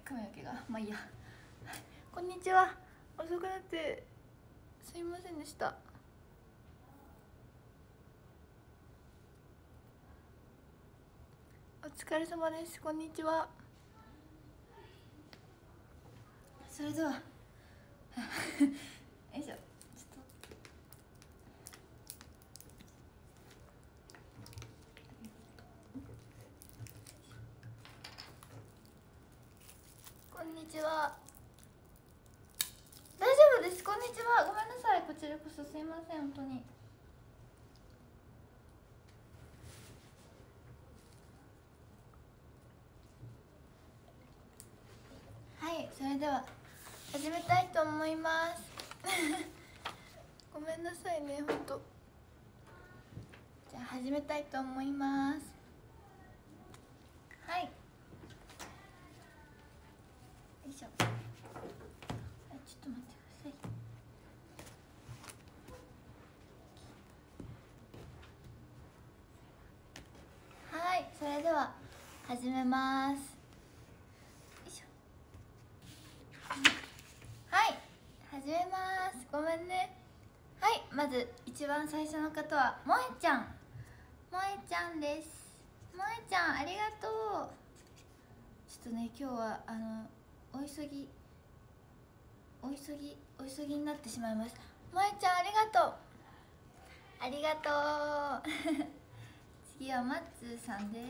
髪の毛がまあいいや。こんにちは。遅くなってすいませんでした。お疲れ様です。こんにちは。それではよいしょ。ちょっとこんにちは。大丈夫です。こんにちは。ごめんなさい。こちらこそすいません本当に。はい、それでは始めたいと思いますごめんなさいね本当。じゃあ始めたいと思います。はい、よいしょ。はい、ちょっと待ってください。はい、それでは始めます。よいしょ。はい、始めます。ごめんね。はい、まず一番最初の方はもえちゃん。もえちゃんです。もえちゃんありがとう。ちょっとね今日はお急ぎになってしまいました。もえちゃんありがとう。ありがとう次はマッツーさんです。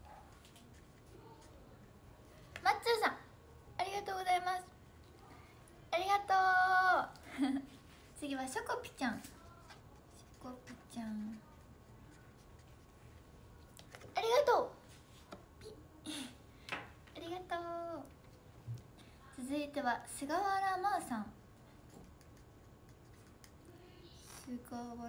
マッツーさんありがとうございます。ありがとう次はショコピちゃん。ショコピちゃんありがとうありがとう。続いては菅原真央さん。菅原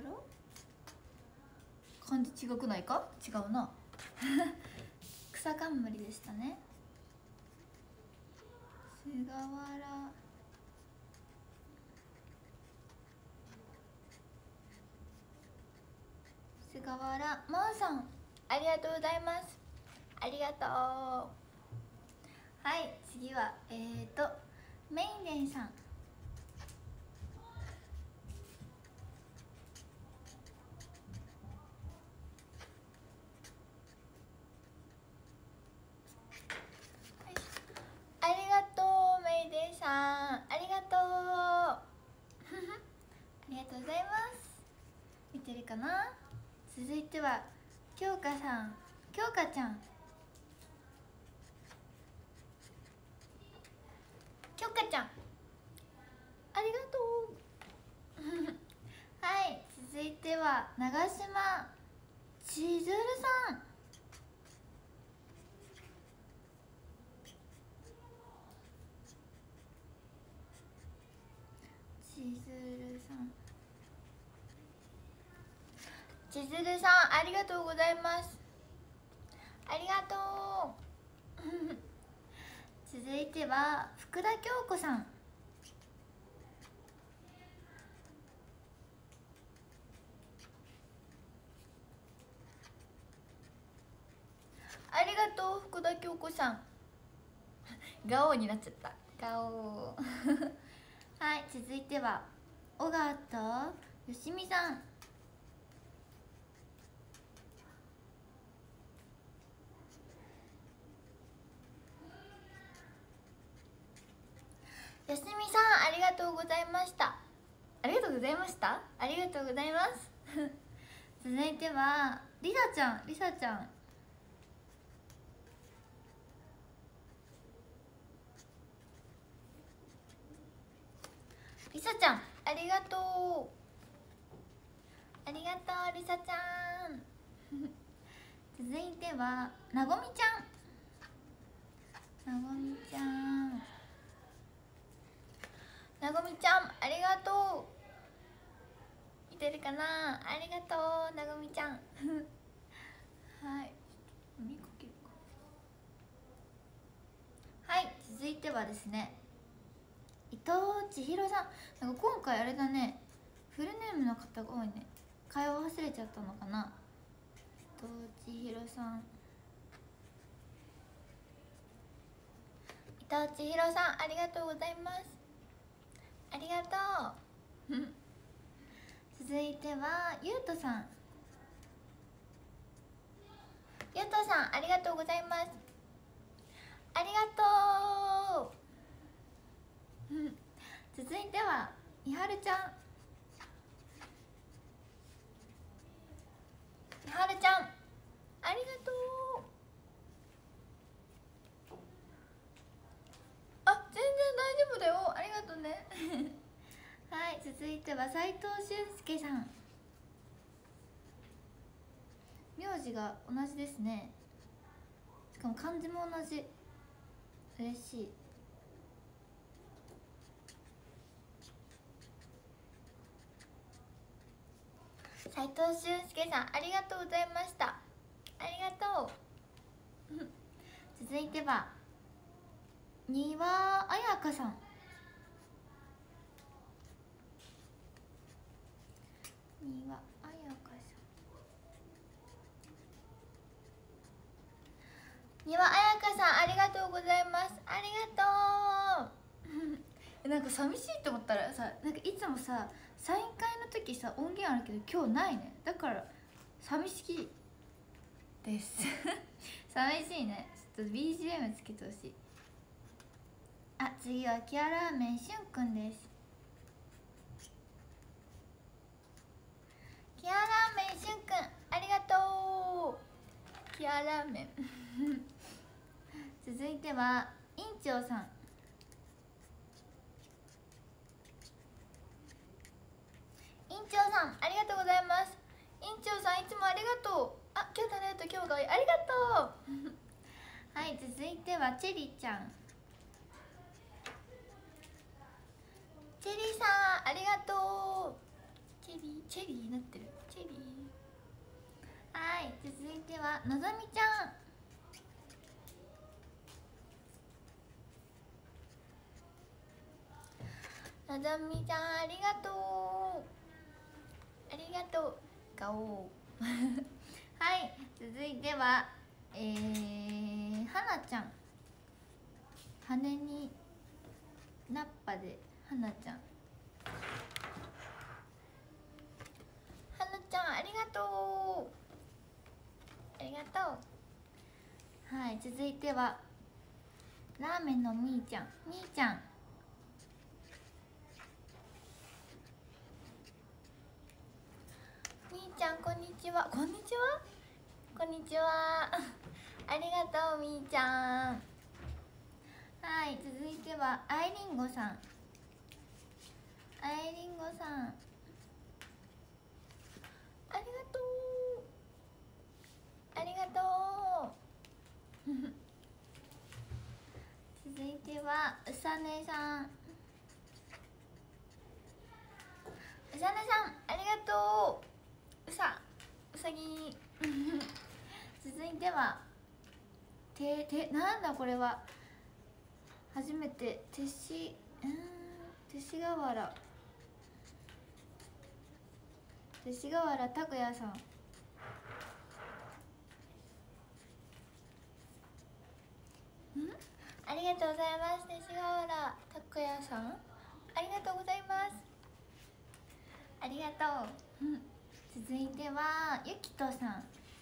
漢字違くないか。違うな草冠でしたね。菅原真央さんありがとうございます。ありがとう。はい、次はメイデンさん。ありがとうメイデンさん、ありがとうありがとうございます。見てるかな。続いては京香さん、京香ちゃん。京香ちゃんありがとうはい、続いては長島千鶴さん。千鶴さんありがとうございます。ありがとう続いては福田京子さん。ありがとう福田京子さんガオーになっちゃった。ガオーはい、続いては尾形よしみさん。よしみさんありがとうございました。ありがとうございました。ありがとうございます続いてはりさちゃん。りさちゃんりさちゃんありがとう。ありがとうりさちゃん続いてはなごみちゃん。なごみちゃんなごみちゃんありがとう。見てるかな。ありがとうなごみちゃんはい、見かけるか。はい、続いてはですね伊藤千尋さん。なんか今回あれだね、フルネームの方が多いね。会話忘れちゃったのかな。伊藤千尋さん、伊伊藤千尋さんありがとうございます。ありがとう続いてはゆうとさん、ゆうとさんありがとうございます。ありがとう続いてはいはるちゃん、いはるちゃんありがとう。あ、全然大丈夫だよ、ありがとうねはい、続いては斉藤俊介さん、名字が同じですね。しかも漢字も同じ、嬉しい。斉藤俊介さんありがとうございました。ありがとう続いては丹羽彩香さん、丹羽彩香さん、丹羽彩香さんありがとうございます。ありがとうなんか寂しいと思ったらさ、なんかいつもさサイン会の時さ音源あるけど今日ないね。だから寂しいです寂しいね。ちょっと BGM つけてほしい。あ、次はキアラーメンしゅんくんです。キアラーメンしゅんくんありがとう。キアラーメン続いては院長さん、院長さんありがとうございます。院長さんいつもありがとう。あ、今日誰だと今日がいい、ありがとうはい、続いてはチェリーちゃん、チェリーさんありがとう。チェリーになってる、チェリー。はい、続いてはのぞみちゃん、のぞみちゃんありがとう。ありがとう。ガオーはい、続いてははなちゃん、羽にナッパではなちゃん、はなちゃんありがとう。ありがとう。はい、続いてはラーメンのみーちゃん、みーちゃん、みーちゃんこんにちは。こんにちは、こんにちはありがとうみーちゃん。はい、続いてはあいりんごさん、あいりんごさんありがとう。ありがとう続いてはうさねさん、うさねさんありがとう。うさぎ続いてはなんだこれは、初めて勅使河原拓也さん、ありがとうございます。勅使河原拓也さんありがとうございます。ありがとう続いてはゆきとさん、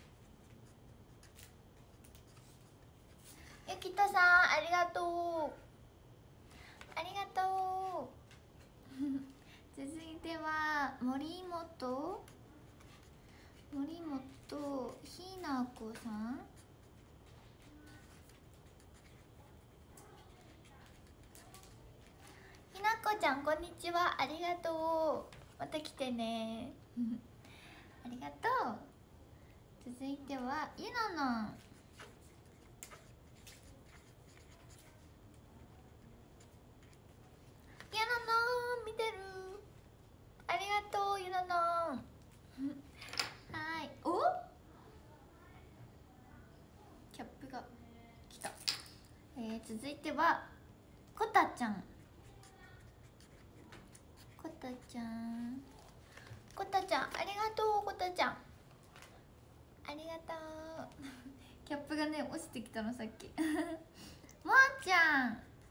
ゆきとさんありがとう。ありがとう続いては森本ひなこさん、ひなこちゃんこんにちは。ありがとう。また来てねありがとう。続いてはゆののん、ゆののん見てる。ありがとうゆののんはい、おキャップが来た。続いてはこたちゃん、こたちゃんありがとう。こたちゃんありがとうキャップがね落ちてきたのさっきもあちゃん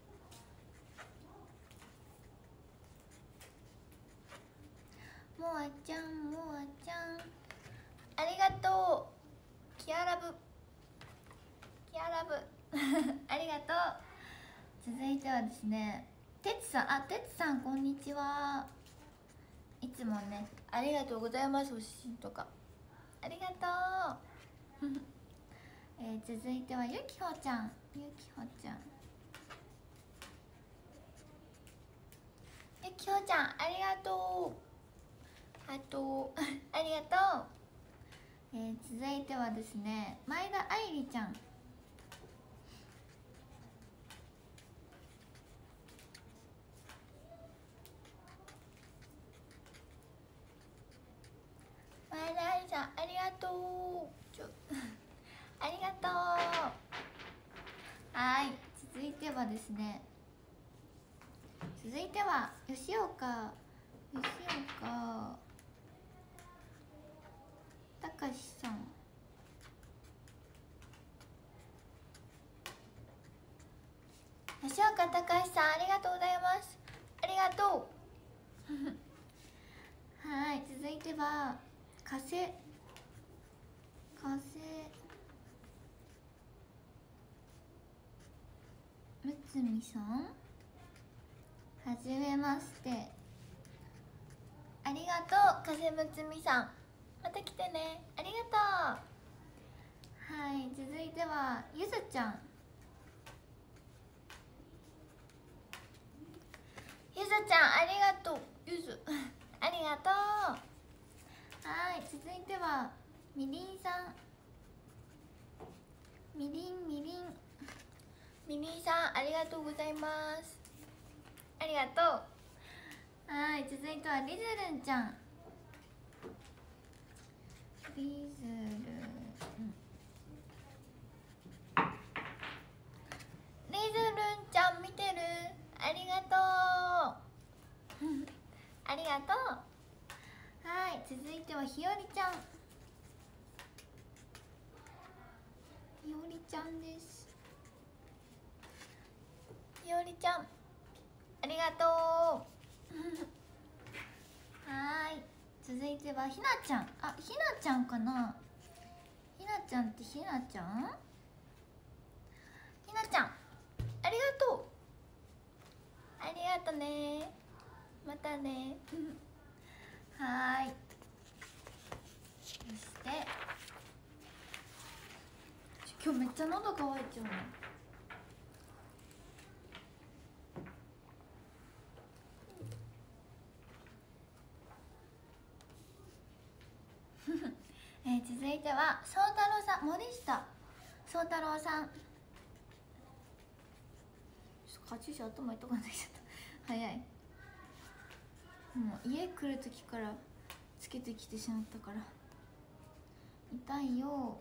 もあちゃん、もあちゃん、ありがとう。キアラブ、キアラブありがとう。続いてはですね、てつさん、てつさんこんにちは。いつもね、ありがとうございます。お写真とかありがとう続いてはゆきほちゃん、ゆきほちゃん、ゆきほちゃん、ありがとう。あとありがとう。続いてはですね、前田愛理ちゃん、前田愛理ちゃん、ありがとうありがとう。はい、続いてはですね、続いては吉岡たかしさん、吉岡たかしさん、ありがとうございます。ありがとうはい、続いては加瀬むつみさん、はじめまして。ありがとう、加瀬むつみさん、また来てね。ありがとう。はい、続いてはゆずちゃん、ゆずちゃん、ありがとう。ゆずありがとう。はい、続いてはみりんさん、みりんさん、ありがとうございます。ありがとう。はい、続いてはりずるんちゃん、りずるん、りずるんちゃん見てる？ありがとうありがとう。はい、続いてはひよりちゃん、ひよりちゃんです。ひよりちゃん、ありがとうはい、続いてはひなちゃん、ひなちゃんかな、ひなちゃんってひなちゃん、ひなちゃん、ありがとう。ありがとね、またねはい、そして今日めっちゃ喉乾いちゃうの続いてはそうたろうさん、森下そうたろうさん、カチューシャ頭痛くなってきちゃった早い、もう家来る時からつけてきてしまったから痛いよ。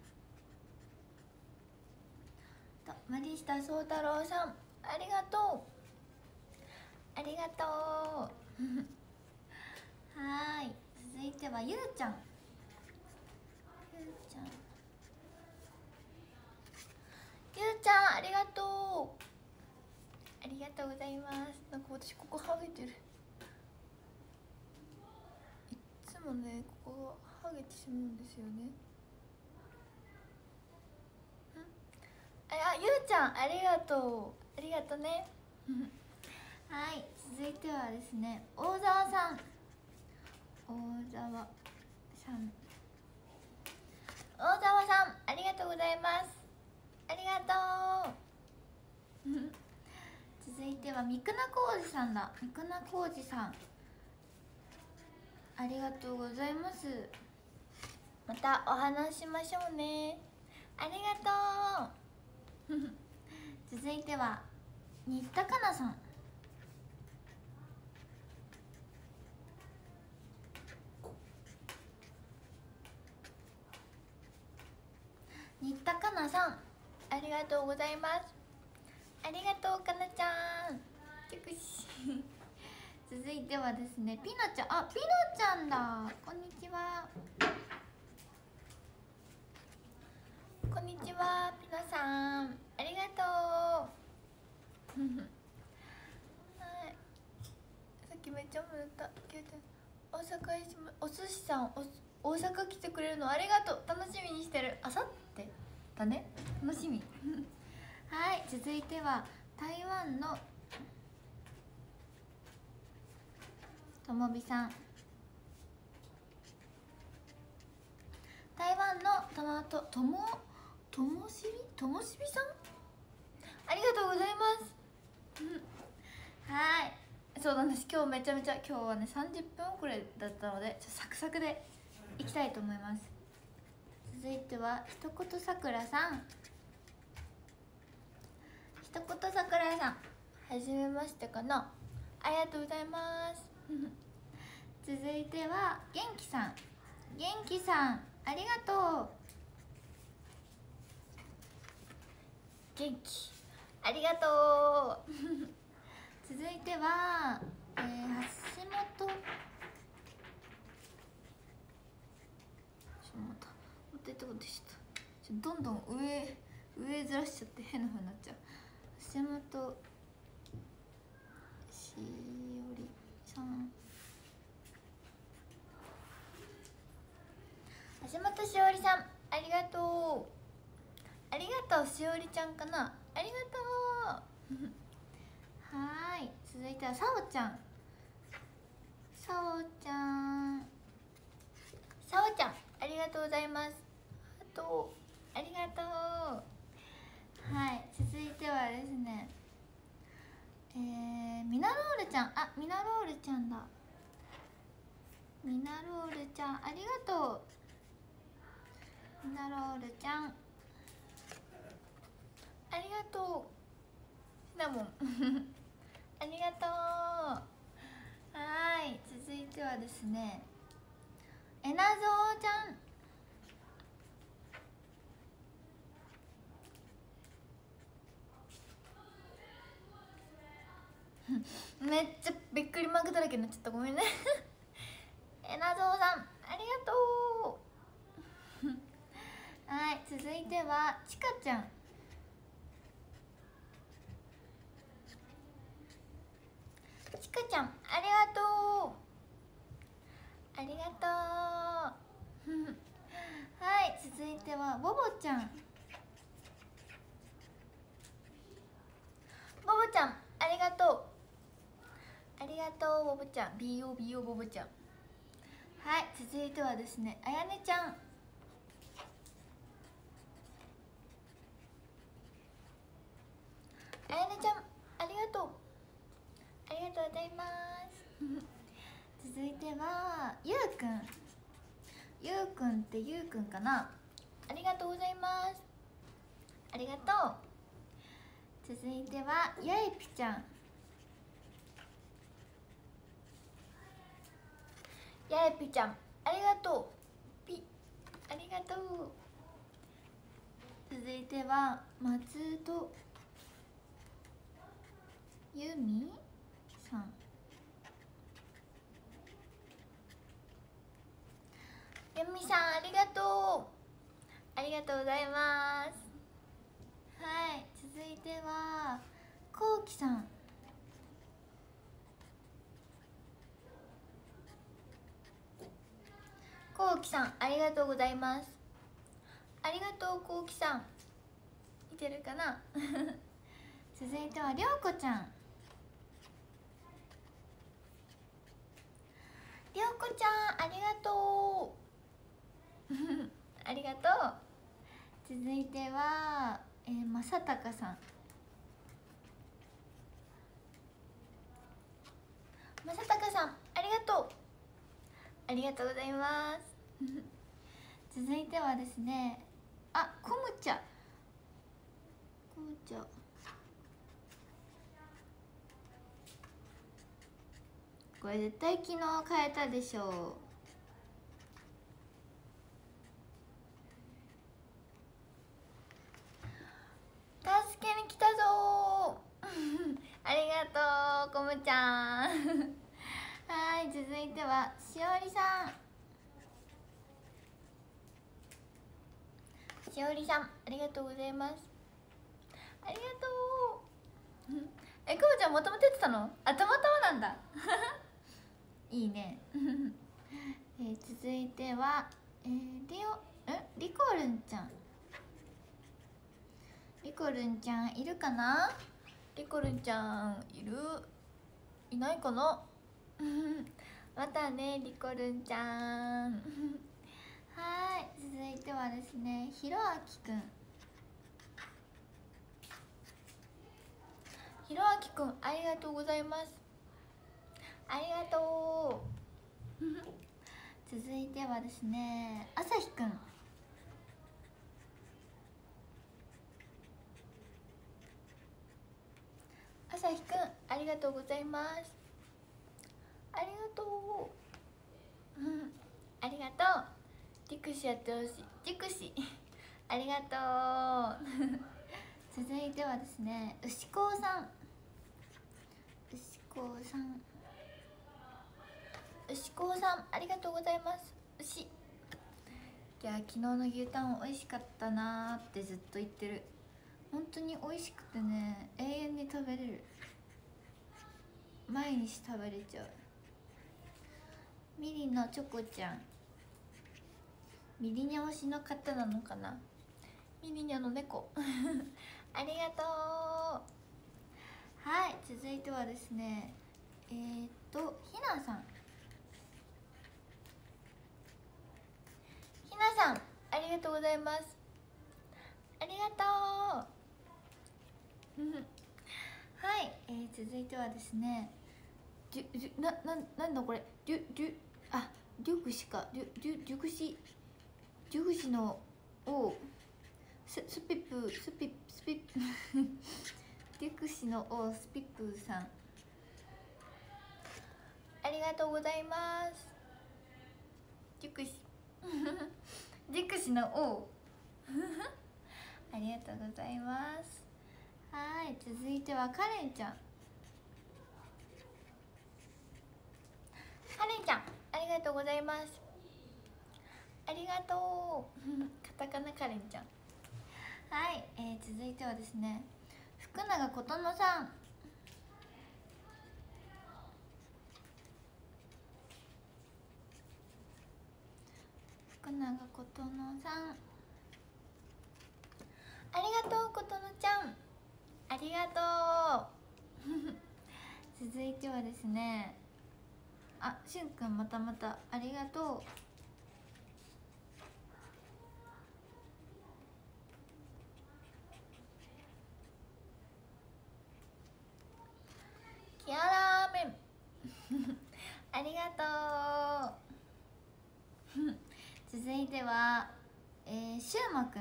森下そうたろうさん、ありがとう。ありがとうはい、続いてはゆうちゃん、ゆうちゃん、ゆうちゃん、ありがとう。ありがとうございます。なんか私ここハゲてる、いっつもねここがハゲてしまうんですよね。ゆうちゃん、ありがとう。ありがとねはい、続いてはですね、大沢さん、ありがとうございます。ありがとう続いては三倉浩二さんだ、三倉浩二さん、ありがとうございます。またお話しましょうね。ありがとう続いては新田かなさん、新田かなさん、ありがとうございます。ありがとうかなちゃん続いてはですね、ピノちゃん、ピノちゃんだ、こんにちは。こんにちは、ピノさん、ありがとうはい、さっきめっちゃ思った。お阪市お寿司さん大阪来てくれるのありがとう、楽しみにしてる。あさってだね、楽しみはい、続いては台湾のともびさん、台湾のともしびさん、ありがとうございますはい、そうなんです。今日めちゃめちゃ、今日はね30分遅れだったのでサクサクでいきたいと思います。続いては一言さくらさん、一言さくらさん、はじめましてかな、ありがとうございます続いては元気さん、ありがとう。元気ありがとう続いては、橋本持ってってことでした。どんどん上ずらしちゃって変な風になっちゃう。橋本しおりさん、橋本しおりさん、ありがとう。ありがとう、しおりちゃんかな、ありがとうはーい、続いてはさおちゃん、ありがとうございます。ありがとう。はい、続いてはですね、ミナロールちゃん、ミナロールちゃんだ。ミナロールちゃん、ありがとう。ミナロールちゃん、ありがとう。シナモンありがとう。はい、続いてはですね、えなぞうちゃん、めっちゃびっくりマークだらけになっちゃった、ごめんねえなぞうさん、ありがとうはい、続いてはちかちゃん、ありがとう。ありがとうはい、続いてはボボちゃん、ありがとう。ありがとうボボちゃん、 BO ボボちゃん。はい、続いてはですね、あやねちゃん、ありがとう。ありがとうございます続いてはゆうくん、ってゆうくんかな、ありがとうございます。ありがとう。続いてはやえぴちゃん、ありがとう。ありがとう。続いては松戸由美さん、由美さん、ありがとう。ありがとうございます。はい、続いてはこうきさん、ありがとうございます。ありがとう、こうきさん。見てるかな続いてはりょうこちゃん、ありがとうありがとう。続いてはまさたかさん、ありがとう。ありがとうございます続いてはですね、こむちゃ、これ絶対昨日変えたでしょ助けに来たぞありがとう、こむちゃんはい、続いてはしおりさん、ありがとうございます。ありがとうくむちゃんもともとやってたの？たまたまなんだいいね続いては、リコルンちゃん。リコルンちゃんいるかな。リコルンちゃんいないかなまたねリコルンちゃんはい、続いてはですね、ひろあきくん。ひろあきくん、ありがとうございます。ありがとう続いてはですね、あさひくん。あさひくん、ありがとうございます。ありがとうありがとう。ディクシやってほしい。ディクシありがとう続いてはですね、牛子さん。牛子さん、牛子さん、ありがとうございます。牛、いや昨日の牛タン美味しかったなーってずっと言ってる。本当に美味しくてね、永遠に食べれる。毎日食べれちゃう。ミリのチョコちゃん、ミリニャ推しの方なのかな。ミリニャの猫ありがとう。はい、続いてはですね、ひなさん。ひなさん、ありがとうございます。ありがとうはい、続いてはですね、なんだこれ、デュクシか、デュクシの王、スピップデュクシの王スピップさん、ありがとうございます。デュクシデュクシの王ありがとうございます。はい、続いてはカレンちゃん。カレンちゃん、ありがとうございます。ありがとうカタカナカレンちゃん。はい、続いてはですね、福永琴乃さん。福永琴乃さん、ありがとう琴乃ちゃん、ありがとう続いてはですね、しゅんくん、またありがとう。キアラーメンありがとう続いては、しゅうまくん。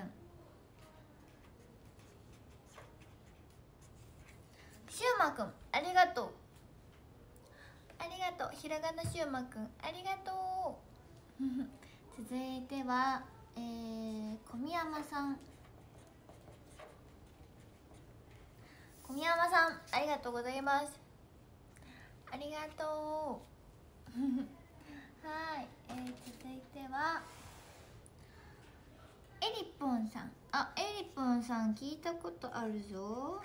しゅうまくん、ありがとう。ありがとう、ひらがなしゅうまくん、ありがとう続いては、小宮山さん。小宮山さん、ありがとうございます。ありがとうはい、続いてはエリポンさん。エリポンさん聞いたことあるぞ。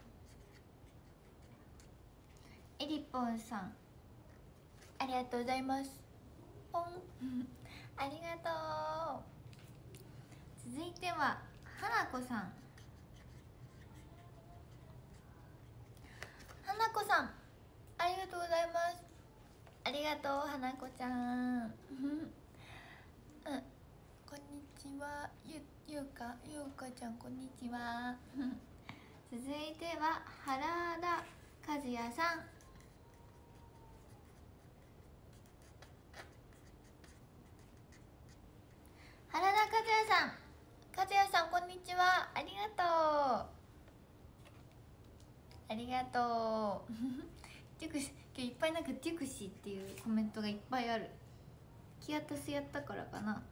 エリポンさん、ありがとうございます。ポンありがとう。続いては花子さん。花子さん、ありがとうございます。ありがとう花子ちゃんこんにちは。ゆうかちゃん、こんにちは続いては原田和也さん。原田和也さん、こんにちは。ありがとう。ありがとうデュクシ、今日いっぱいなんかデュクシっていうコメントがいっぱいある。キアタスやったからかな。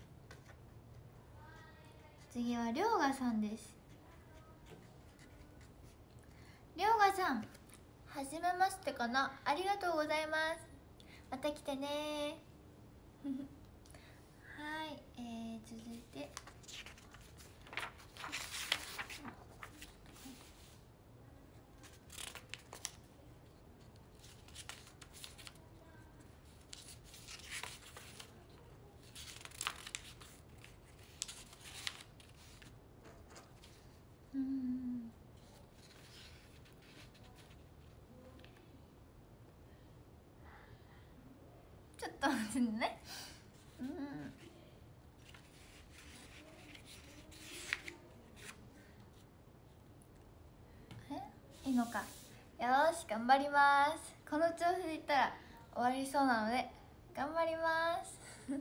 次はりょうがさんです。りょうがさん、はじめましてかな。ありがとうございます。また来てねはい、続いてですね。いいのか。よーし、頑張ります。この調子でいったら終わりそうなので頑張りますちょっ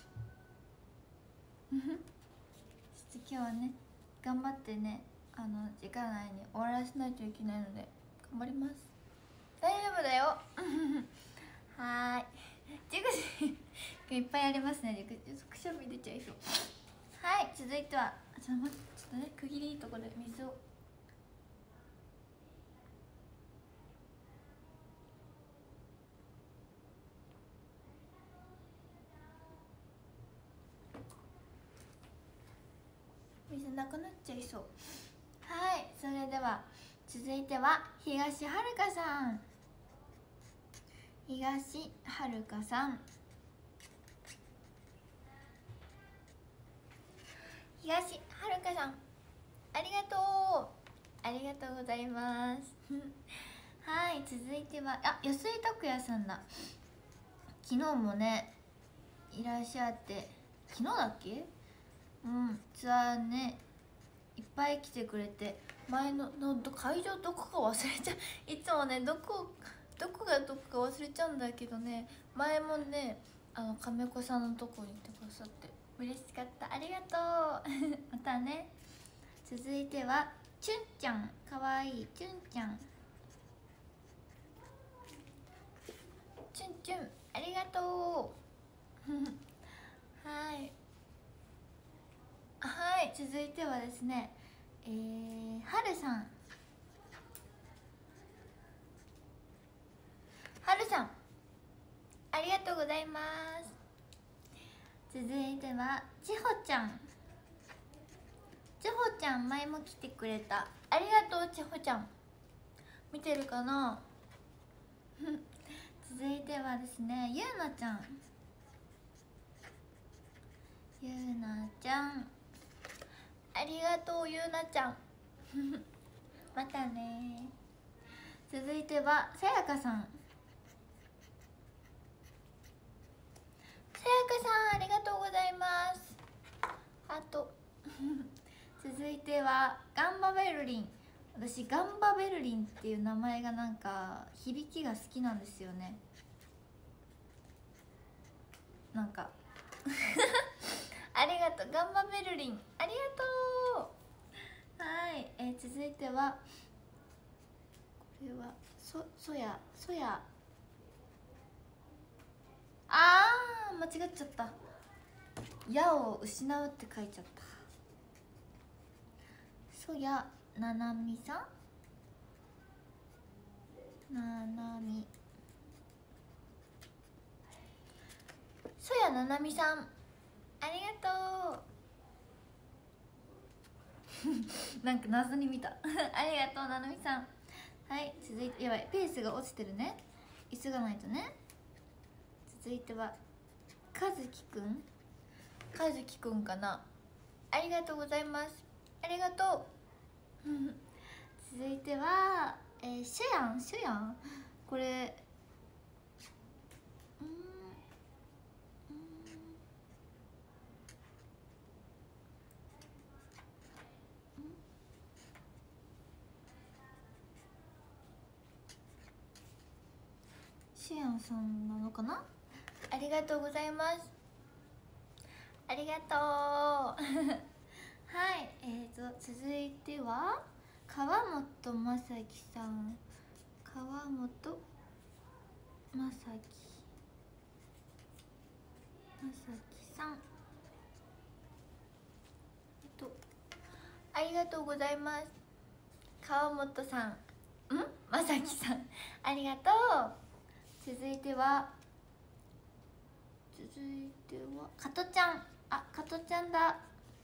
と今日はね頑張ってね、時間内に終わらせないといけないので頑張ります。大丈夫だよはーい。熟女いっぱいありますね。くしゃみ出ちゃいそう。はい、続いてはちょっとね、区切りいいところで水を。水なくなっちゃいそう。はい、それでは続いては東はるかさん。東はるかさん、東はるかさん、ありがとう。ありがとうございますはい、続いては安井拓也さんだ。昨日もねいらっしゃって、昨日だっけ、ツアーねいっぱい来てくれて、前の会場どこか忘れちゃういつもねどこがどこか忘れちゃうんだけどね、前もね亀子さんのとこに行ってくださって嬉しかった。ありがとうまたね。続いてはチュンちゃん、かわいいチュンちゃん、チュンチュンありがとうはいはい、続いてはですね、はるさん、はるさんありがとうございます。続いてはちほちゃん、ちほちゃん前も来てくれた。ありがとうちほちゃん、見てるかな続いてはですね、ゆうなちゃん、ゆうなちゃんありがとうゆうなちゃんまたね。続いてはさやかさん、さやかさんありがとうございます。あと続いてはガンバベルリン。私ガンバベルリンっていう名前がなんか響きが好きなんですよね。なんかありがとうガンバベルリン、ありがとう。はい、続いてはこれはそや間違っちゃった。矢を失うって書いちゃった。そやななみさん、ななみ、そやななみさんありがとうなんか謎に見たありがとうななみさん。はい、続いて、やばいペースが落ちてるね、急がないとね。続いてはかずきくんかな。ありがとうございます。ありがとう続いてはシュヤンこれシュヤンさんなのかな。ありがとうございます。ありがとうはい、続いては川本まさきさん、川本まさきさん、ありがとうございます。川本さん、まさきさんありがとう。続いては加トちゃん、加トちゃんだ。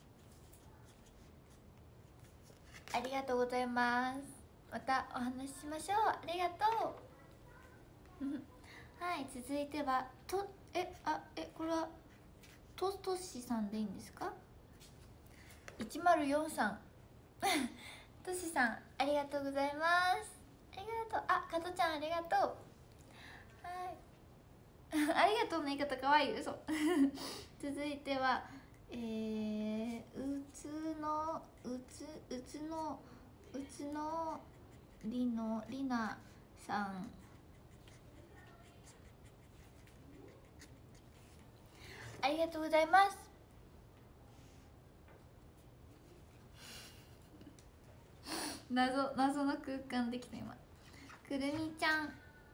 ありがとうございます。またお話ししましょう。ありがとうはい、続いてはこれはとしさんでいいんですか。104さんとしさんありがとうございます。ありがとう。加トちゃんありがとう。はい、 ありがとうの言い方かわいい。嘘続いてはうつのりなさん、ありがとうございます。謎の空間できた今。くるみちゃん、あ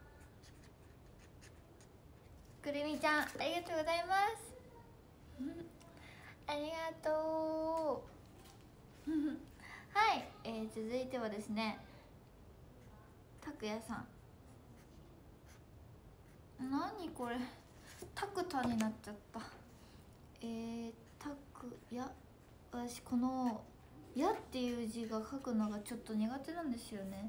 りがとうございますありがとうはい、続いてはですね、たくやさん。何これ、たくたになっちゃった。たくや、私この「や」っていう字が書くのがちょっと苦手なんですよね。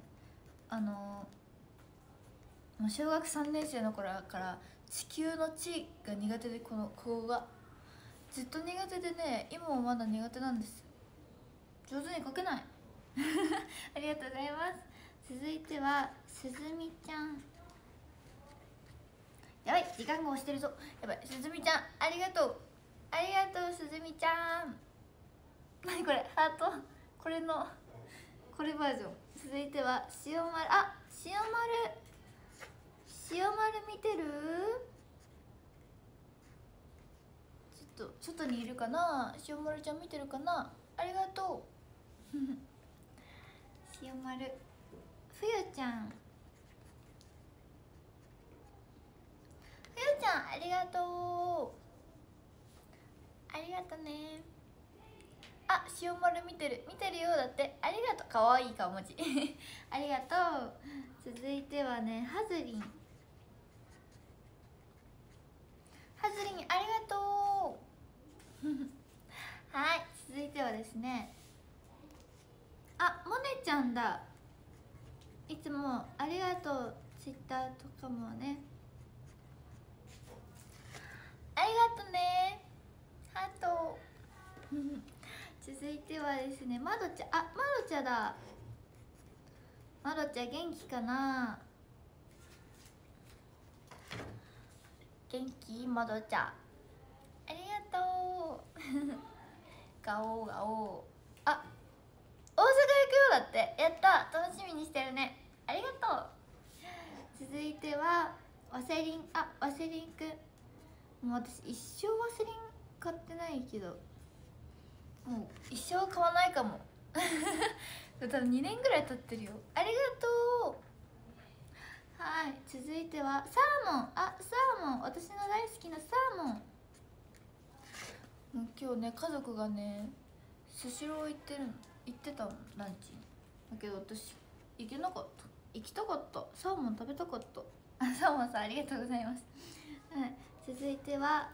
小学3年生の頃から地球の地が苦手で、ここがずっと苦手でね、今もまだ苦手なんです。上手に書けないありがとうございます。続いてはすずみちゃん。やばい、時間が押してるぞ。やばい、すずみちゃん、ありがとうすずみちゃん。何これ、ハート、これバージョン。続いては塩丸。塩丸見てる？ちょっと外にいるかな。塩丸ちゃん見てるかな。ありがとう塩丸。ふゆちゃん、ありがとね。あ、塩丸見てるよだって。ありがとう、かわいい顔文字ありがとう。続いてはね、はずりん、ありがとうはい、続いてはですね、あ、もねちゃんだ。いつもありがとう。ツイッターとかもね、ありがとね、ハート続いてはですね、まどちゃん。あ、まどちゃんだ。まどちゃん元気かな。元気？まどちゃん、ありがとうガオーガオー。あ、大阪行くよだって。やった、楽しみにしてるね。ありがとう。続いてはワセリン。あ、ワセリンくん。もう私一生ワセリン買ってないけど、もう一生買わないかも多分2年ぐらい経ってるよ。ありがとう。はい、続いてはサーモン。あ、サーモン、私の大好きなサーモン。もう今日ね、家族がねスシロー行ってたの、ランチに。だけど私行けなかった。行きたかった。サーモン食べたかった。あ、サーモンさん、ありがとうございますはい、続いては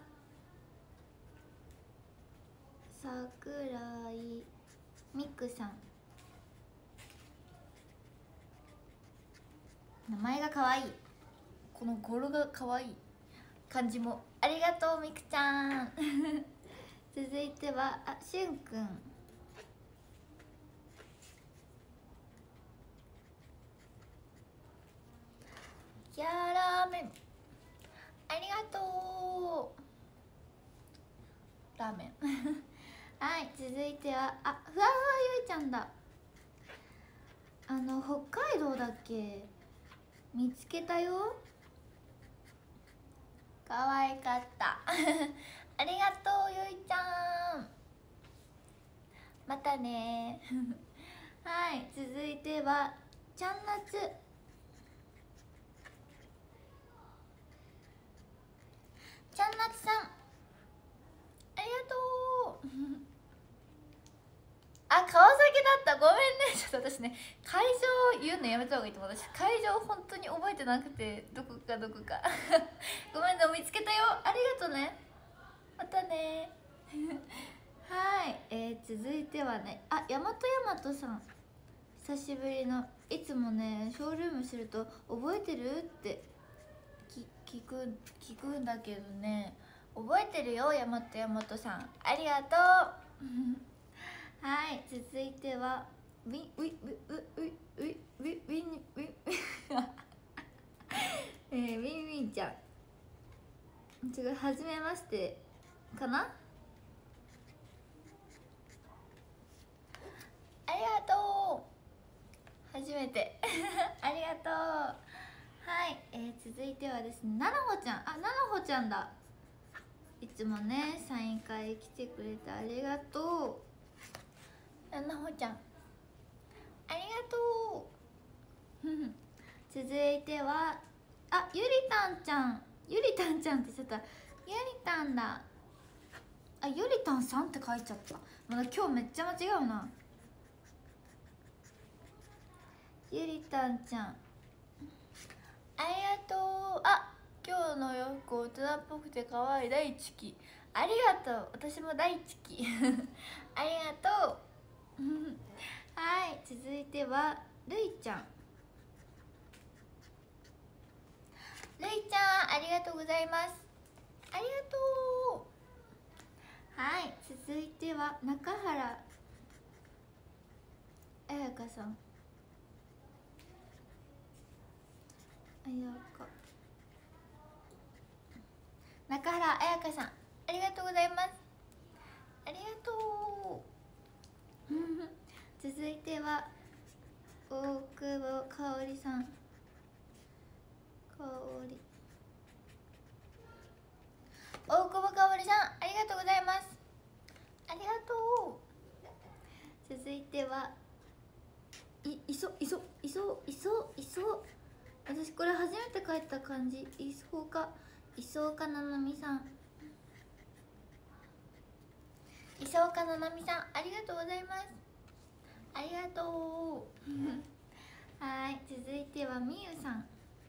桜井みくさん。名前が可愛い。この語呂が可愛い感じも。ありがとう、みくちゃん続いてはしゅんくん。キャラメン、ありがとう。ラーメンはい、続いてはふわふわゆいちゃんだ。北海道だっけ、見つけたよ。可愛かったありがとう、ゆいちゃん。またねはい、続いてはちゃんなつ。ちゃんなつさん、ありがとうあ、川崎だった。ごめんね。ちょっと私ね、会場言うのやめた方がいいと思う。私会場本当に覚えてなくて、どこかごめんね、見つけたよ。ありがとうね。またねはい、続いてはね、大和さん。久しぶりの。いつもね、ショールームすると覚えてるって聞くんだけどね、覚えてるよ、大和さん。ありがとうはい、続いてはウィンウィンウィンウィンウィンウィンウィンウィンウィンウィンウィンちゃん。 違う、はじめましてかな。ありがとう、初めてありがとう。はい、続いてはですね、ななほちゃん。あ、ななほちゃんだ。いつもねサイン会来てくれてありがとう、ななほちゃん、ありがとう続いては、あ、ゆりたんちゃん。ゆりたんちゃんって言っちゃった。ゆりたんだ。あ、ゆりたんさんって書いちゃった。まだ今日めっちゃ間違うな。ゆりたんちゃん、ありがとう。あ、今日の洋服大人っぽくて可愛い、大好き。ありがとう、私も大好きありがとうはい、続いてはるいちゃん。るいちゃん、ありがとうございます。ありがとう。はい、続いては中原彩香さん。中原彩香さん、ありがとうございます。ありがとう続いては大久保香織さん。大久保香織さん、ありがとうございます。ありがとう。続いて私これ初めて書いた漢字。磯岡ななみさん。磯岡ななみさん、ありがとうございます。ありがとうはい、続いてはみゆさん。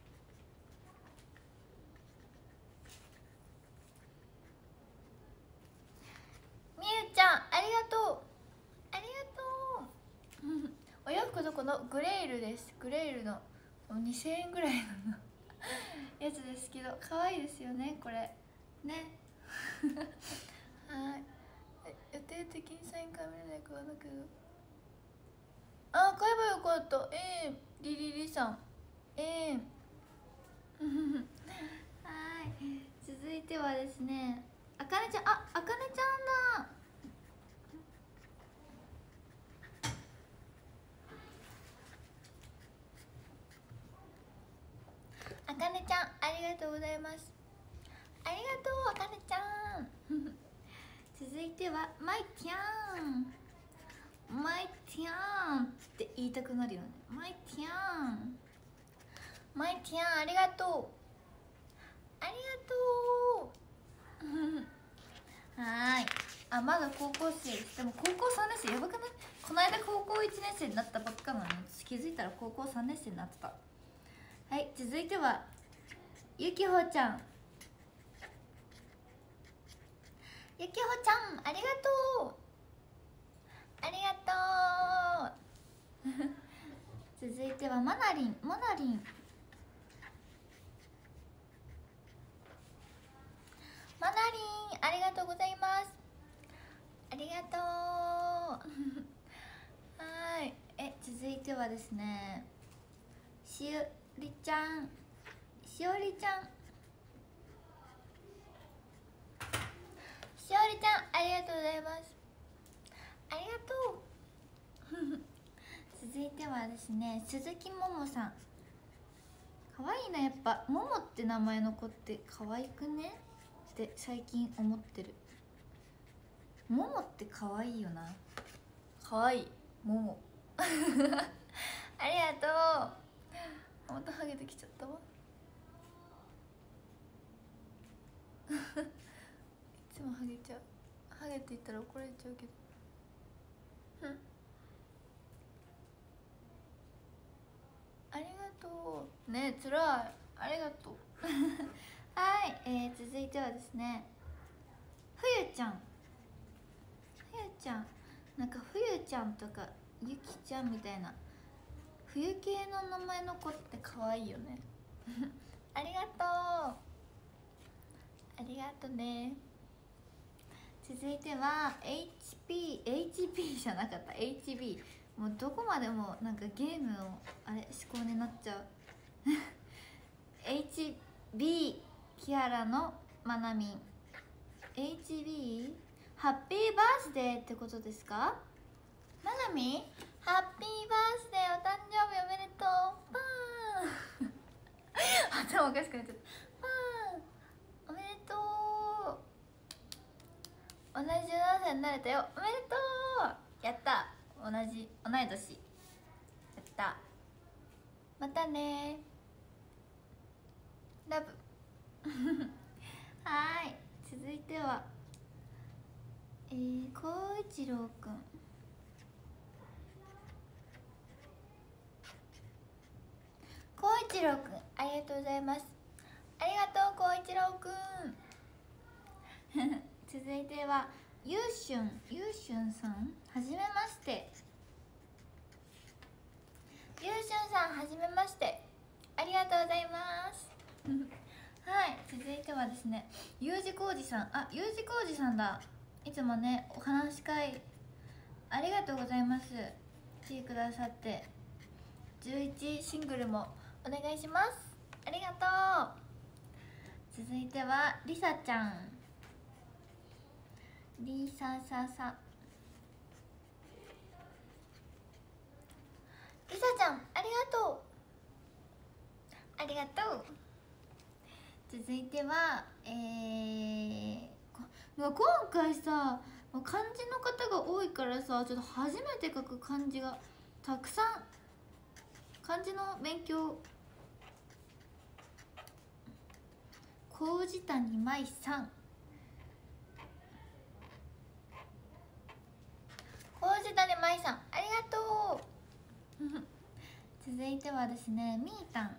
みゆちゃん、ありがとう。ありがとうお洋服どこのグレールです。グレールの2000円ぐらいのやつですけど、可愛いですよねこれねはい、予定的にサイン会見れないかはだけど、あ、買えばよかった。リリリさん、はい、続いてはですね、あかねちゃん。あ、あかねちゃんだ。あかねちゃん、ありがとうございます。ありがとう、あかねちゃん続いてはまいちゃん。まいちゃんって言いたくなるよね。まいちゃん、まいちゃん、ありがとう。ありがとうはい、あ、まだ高校生です。でも高校3年生やばくない？この間高校1年生になったばっかなのに、気づいたら高校3年生になってた。はい、続いてはゆきほちゃん。ゆきほちゃん、ありがとう。ありがとう続いてはまなりん。まなりん、まなりん、ありがとうございます。ありがとうはい、続いてはですね、しおりちゃん。しおりちゃん、しおりちゃん、ありがとうございます。ありがとう続いてはですね、鈴木ももさん。可愛いな、やっぱももって名前の子って可愛くねって最近思ってる。ももって可愛いよな。可愛いももありがとう。またハゲてきちゃったわいつもハゲちゃう。ハゲって言ったら怒られちゃうけどありがとうね。つらい、ありがとうはい、続いてはですね、ふゆちゃん。ふゆちゃん、なんかふゆちゃんとかゆきちゃんみたいな冬系の名前の子って可愛いよねありがとう。ありがとね。続いては HP じゃなかった HB。 もうどこまでもなんかゲームのあれ思考になっちゃうHB キアラのまなみん HB ハッピーバースデーってことですか？まなみんハッピーバースデーお誕生日おめでとうパーン頭おかしくなっちゃったパーンおめでとう同じ17歳になれたよおめでとうやった同い年やったまたねラブはーい続いてはこういちろうくんこういちろうくんありがとうございますありがとうこういちろうくん続いてはゆうしゅんさんはじめましてゆうしゅんさんはじめましてありがとうございますはい続いてはですねU字工事さんU字工事さんだいつもねお話し会ありがとうございます来てくださって11シングルもお願いしますありがとう続いてはりさちゃんりさささりさちゃんありがとうありがとう続いては今回さ漢字の方が多いからさちょっと初めて書く漢字がたくさん漢字の勉強麹谷舞さん麹谷舞さんありがとう続いてはですねみーたん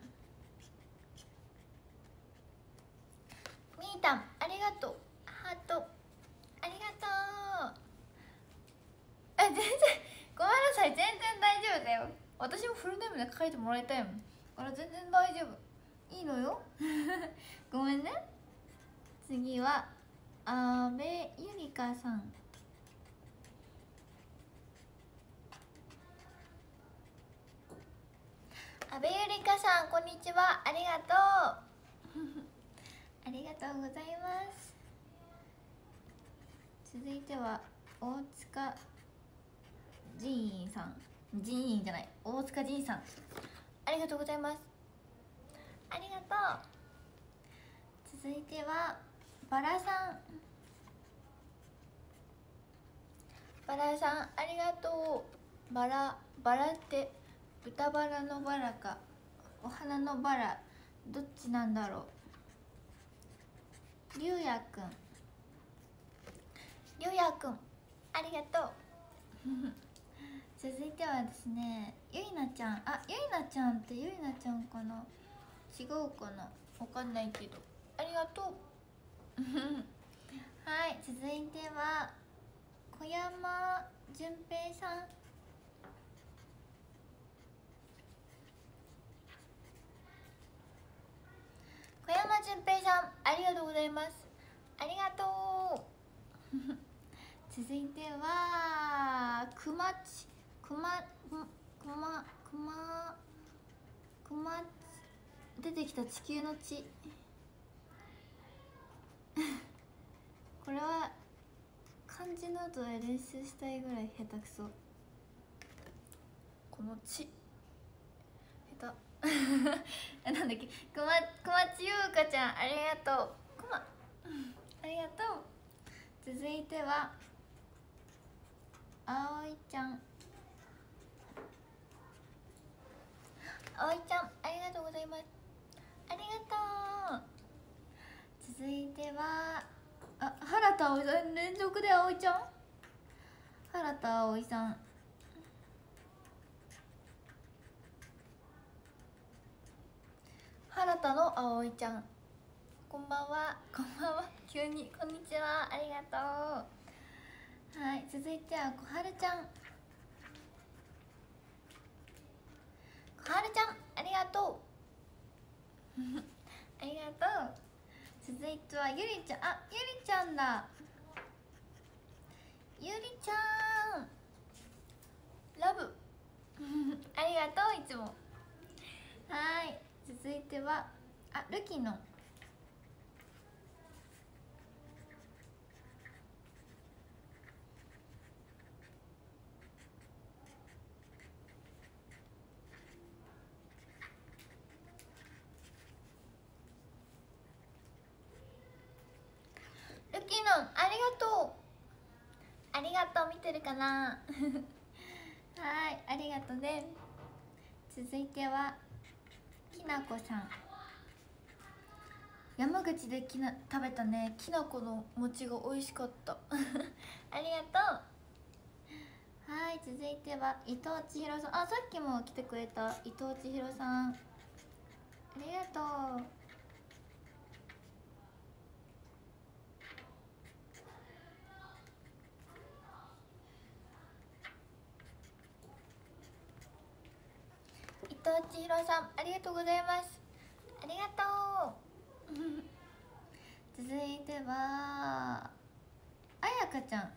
ありがとうハートありがとう全然ごめんなさい全然大丈夫だよ私もフルネームで書いてもらいたいもんあら全然大丈夫いいのよごめんね次は阿部ゆりかさん阿部ゆりかさんこんにちはありがとうありがとうございます続いては大塚ジーンさん大塚ジーンさんありがとうございますありがとう続いてはバラさんありがとうバラって豚バラのバラかお花のバラどっちなんだろうりゅうやくんありがとう続いてはですねゆいなちゃんゆいなちゃんってゆいなちゃんかな違うかなわかんないけどありがとうはい続いては小山純平さんありがとうございますありがとう続いては出てきた地球の地これは漢字ノートで練習したいぐらい下手くそこの地下手なんだっけ小町優香ちゃんありがとうありがとう続いてはあおいちゃんありがとうございますありがとう続いては原田葵さん連続で葵ちゃん原田葵さん原田の葵ちゃんこんばんは急にこんにちはありがとうはい続いては小春ちゃんありがとうありがとう続いてはゆりちゃんゆりちゃんだゆりちゃんラブありがとういつもはい続いてはルキノんありがとう、ありがとう。見てるかなはい、ありがとうね。続いてはきなこさん。山口で食べたね、きなこの餅が美味しかったありがとう。はい、続いては伊藤千尋さん。あ、さっきも来てくれた伊藤千尋さん、ありがとう。伊藤千尋さんありがとうございます、ありがとう続いてはあやかちゃん。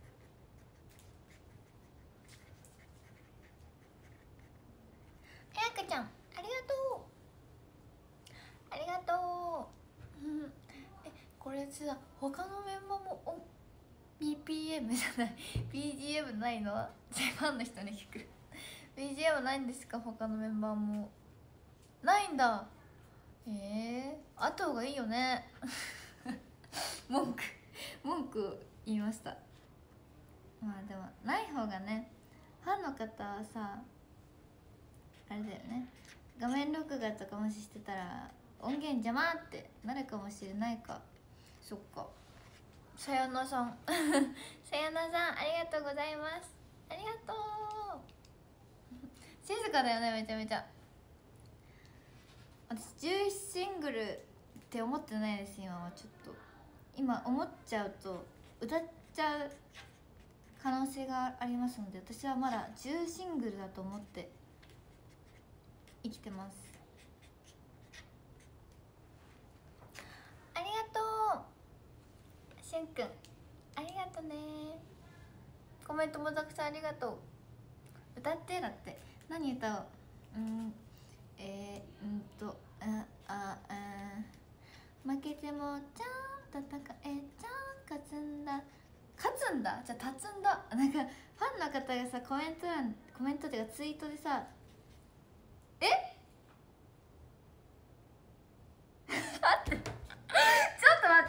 あやかちゃんありがとう、ありがとうこれさ、他のメンバーもBPM じゃない BGM ないのはファンの人に聞くBGM ないんですか？他のメンバーもないんだ。あった方がいいよね文句言いました。まあでもない方がね、ファンの方はさあれだよね、画面録画とかもししてたら音源邪魔ってなるかもしれないか。そっか。さやなさんさやなさんありがとうございます、ありがとう静かだよね、めちゃめちゃ。私11シングルって思ってないです今は。ちょっと今思っちゃうと歌っちゃう可能性がありますので、私はまだ10シングルだと思って生きてます。ありがとうしゅんくん、ありがとね。コメントもたくさんありがとう。歌ってだって。何歌おう。負けてもちゃんと戦え、ちゃん勝つんだ、勝つんだじゃあ立つんだ。なんかファンの方がさコメントっていうかツイートでさ待ってちょっと待って、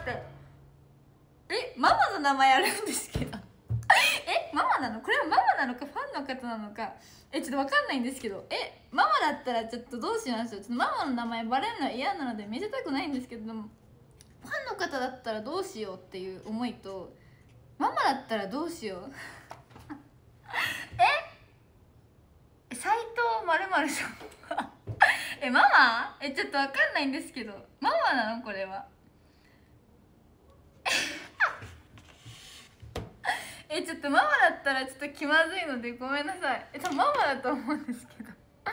ママの名前あるんですけどママなの？これはママなのかファンの方なのかちょっと分かんないんですけど、ママだったらちょっとどうしましょう。ちょっとママの名前バレるのは嫌なので見せたくないんですけども、ファンの方だったらどうしようっていう思いと、ママだったらどうしよう斉藤まるまるさんママちょっと分かんないんですけど、ママなのこれはちょっとママだったらちょっと気まずいのでごめんなさい。多分ママだと思うんですけど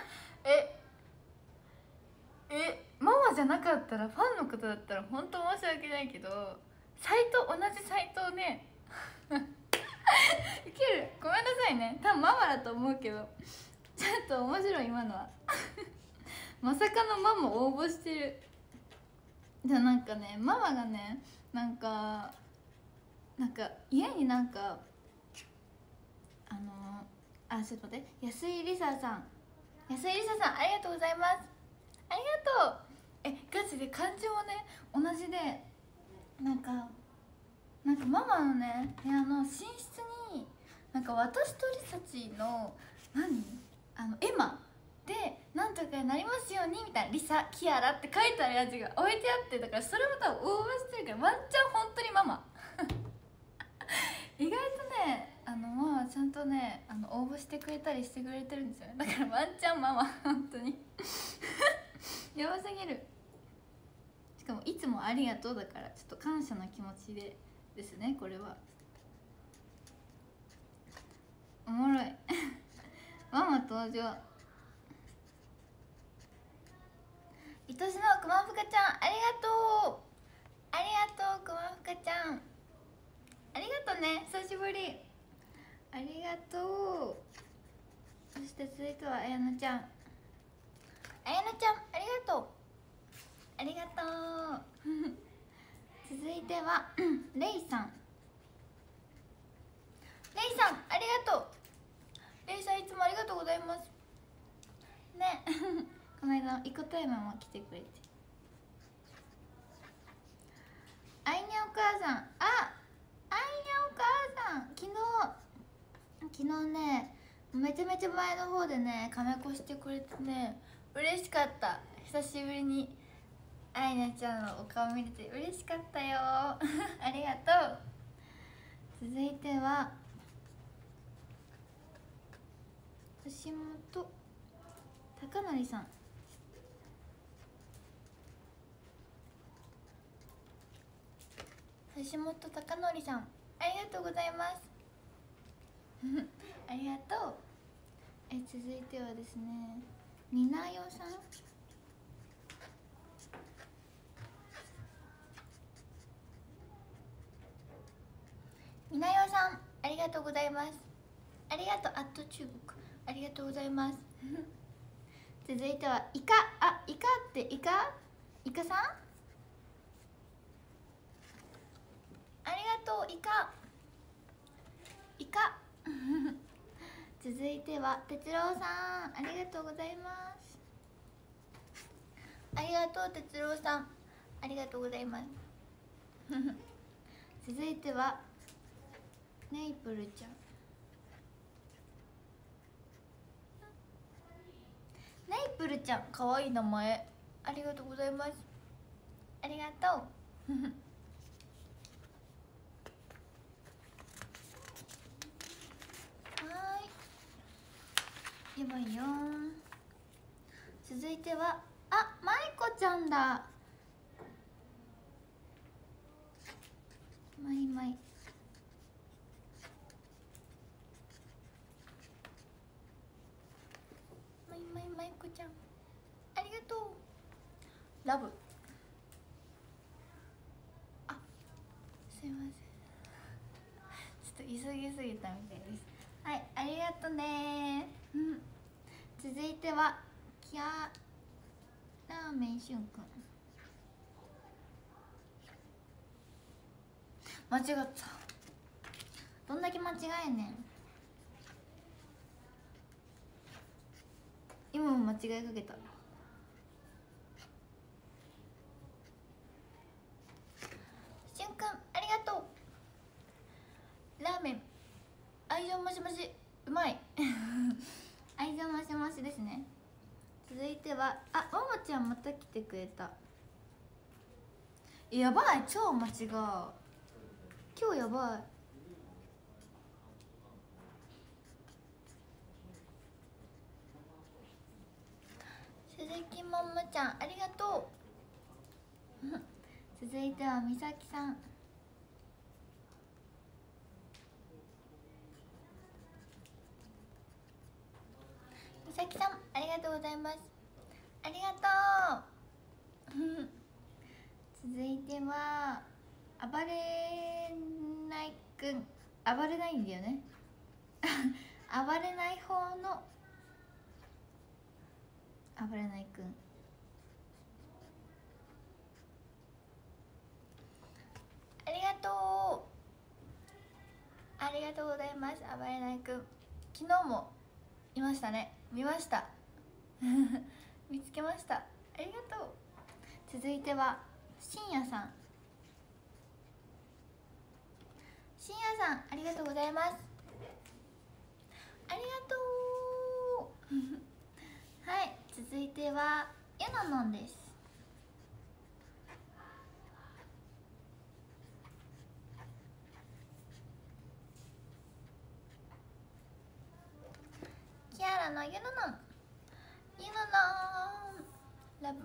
ママじゃなかったら、ファンの方だったら本当申し訳ないけど、同じ斎藤ねウケる、ごめんなさいね。多分ママだと思うけどちょっと面白い今のはまさかのママ応募してる。じゃなんかね、ママがねなんか家にちょっと待って、安井りささんありがとうございます、ありがとう。ガチで漢字もね同じで、なんかママのね部屋の寝室に私とりさちのエマでなんとかになりますようにみたいな、リサキアラって書いてあるやつが置いてあって、だからそれも多分応募してるからワンチャン本当にママ意外とねまあちゃんとね応募してくれたりしてくれてるんですよね。だからワンチャンママ本当にやばすぎる。しかもいつもありがとうだから、ちょっと感謝の気持ちですねこれは。おもろいママ登場。愛しのくまふかちゃんありがとう、ありがとうくまふかちゃん、ありがとうね、久しぶり、ありがとう。そして続いてはあやなちゃん、ありがとう、ありがとう続いてはレイさん、ありがとう。レイさんいつもありがとうございますねこの間イコタイムも来てくれて、あいにゃお母さん、 ねめちゃめちゃ前の方でねカメコしてくれてね嬉しかった。久しぶりにアイナちゃんのお顔見れて嬉しかったよありがとう。続いては橋本貴則さん、橋本貴則さん、ありがとうございますありがとう。続いてはですね、みなよさん、みなよさん、ありがとうございます。ありがとう。アット中国、ありがとうございます続いてはイカ、イカってイカさん、ありがとう。イカ続いては哲郎さん、ありがとうございます。ありがとう哲郎さん、ありがとうございます続いてはネイプルちゃん、ネイプルちゃん、かわいい名前、ありがとうございます。ありがとうやばいよ。続いてはまいこちゃんだ。まいまいまいこちゃん、ありがとう。ラブ、すいません、ちょっと急ぎすぎたみたいです。はい、ありがとね続いてはキャラーメンしゅんくん、間違った。どんだけ間違えんねん。今も間違えかけた。しゅんくん、ありがとう。ラーメン愛情マシマシ、うまい愛情マシマシですね。続いてはももちゃんまた来てくれた。やばい、超間違う。今日やばい。鈴木ももちゃん、ありがとう続いてはみさきさん、みさきさん、ありがとうございます。ありがとう続いては暴れないくん、暴れないんだよね暴れない方の暴れないくん、ありがとう。ありがとうございます。暴れないくん、昨日もいましたね。見ました見つけました。ありがとう。続いてはしんやさん、しんやさん、ありがとうございます。ありがとうはい、続いてはゆののんです。キアラのゆののん、ゆののんラブ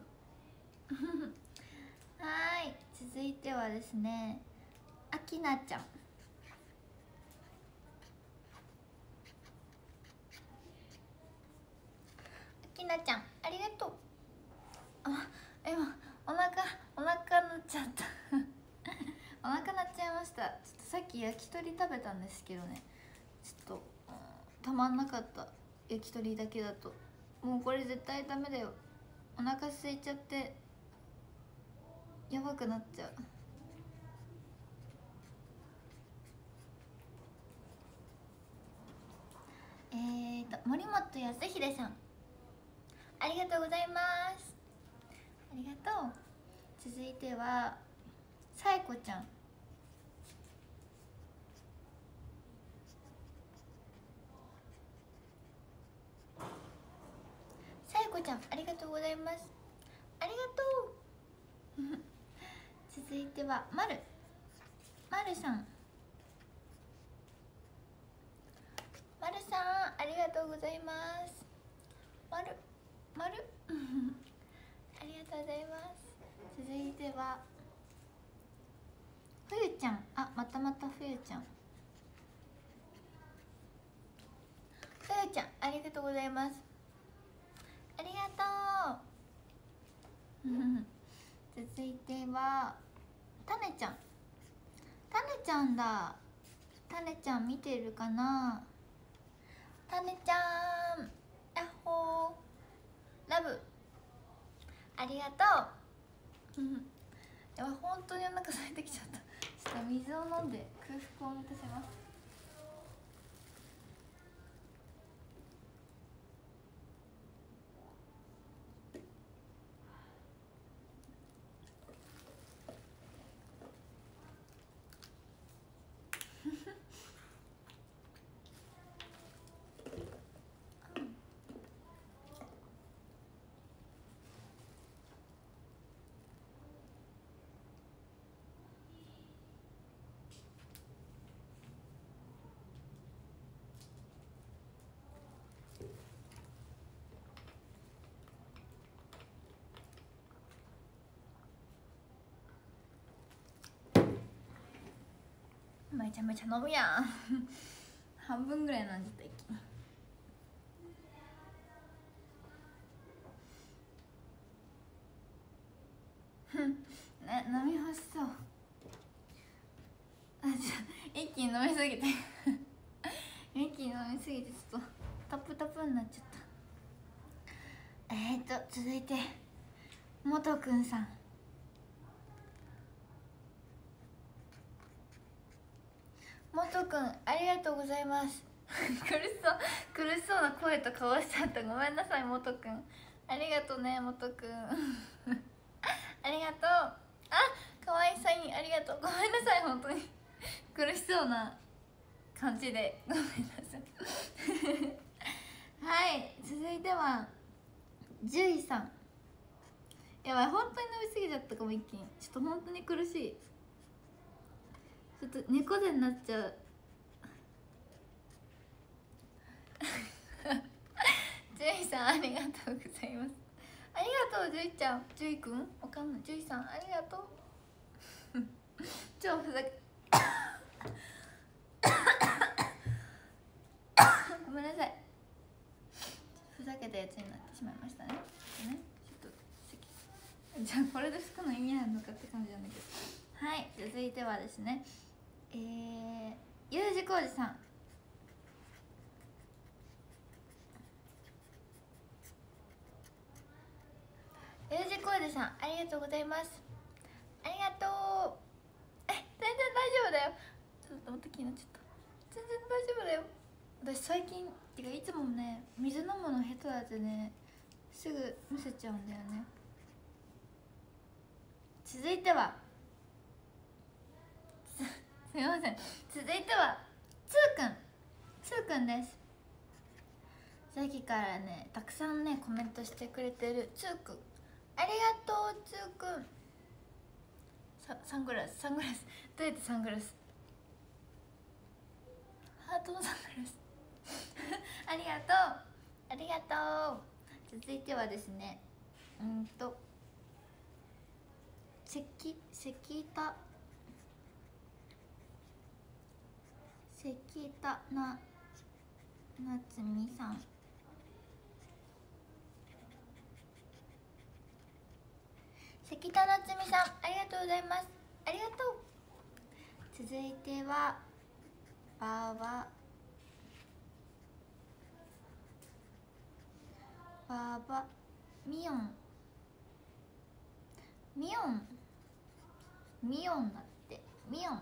はい、続いてはですね、あきなちゃん、あきなちゃん、ありがとう。今お腹鳴っちゃったお腹鳴っちゃいました。ちょっとさっき焼き鳥食べたんですけどね、ちょっと、たまんなかった。焼き鳥だけだともうこれ絶対ダメだよ。お腹空いちゃってやばくなっちゃう。森本康秀さん、ありがとうございます。ありがとう。続いてはさえこちゃん、 ちゃんありがとうございます。ありがとう続いてはまるさん、まるさんありがとうございます。まるありがとうございます。続いてはふゆちゃん、またふゆちゃん、ふゆちゃんありがとうございます。ありがとう続いてはたねちゃんだ。たねちゃん見てるかな。たねちゃんやっほーラブありがとうやばい、本当にお腹空いてきちゃった。ちょっと水を飲んで空腹を満たせます。めちゃめちゃ飲むやん半分ぐらい飲んじゃった一気に飲み干しそう。一気に飲みすぎて一気に飲みすぎてちょっとタップタップになっちゃった。続いてもとくんさん、もとくんありがとうございます苦しそうな声と顔しちゃった。ごめんなさいもとくん。ありがとうねもとくんありがとう。かわいいサインありがとう。ごめんなさい本当に苦しそうな感じでごめんなさいはい、続いてはじゅいさん。やばい、本当に飲みすぎちゃったかも一気に。ちょっと本当に苦しい。ちょっと猫背になっちゃうじゅいさんありがとうございます。ありがとうじゅいちゃん、じゅいくんわかんない。じゅいさんありがとう超ふざけごめんなさい、ふざけたやつになってしまいましたね。ちょっとじゃあこれで拭くの意味あるのかって感じなんだけど。はい、続いてはですねU字工事さん、U字工事さんありがとうございます。ありがとう。全然大丈夫だよ。ちょっと待って、気になっちゃった。全然大丈夫だよ。私最近てかいつもね、水飲むの下手だってね、すぐむせちゃうんだよね。続いてはすいません、続いてはつーくんです。さっきからねたくさんねコメントしてくれてるつーくん、ありがとうつーくん。サングラスどうやってサングラス、ハートのサングラスありがとう。続いてはですね、関田なつみさん、関田なつみさんありがとうございます。ありがとう。続いてはバミオンだって、ミオン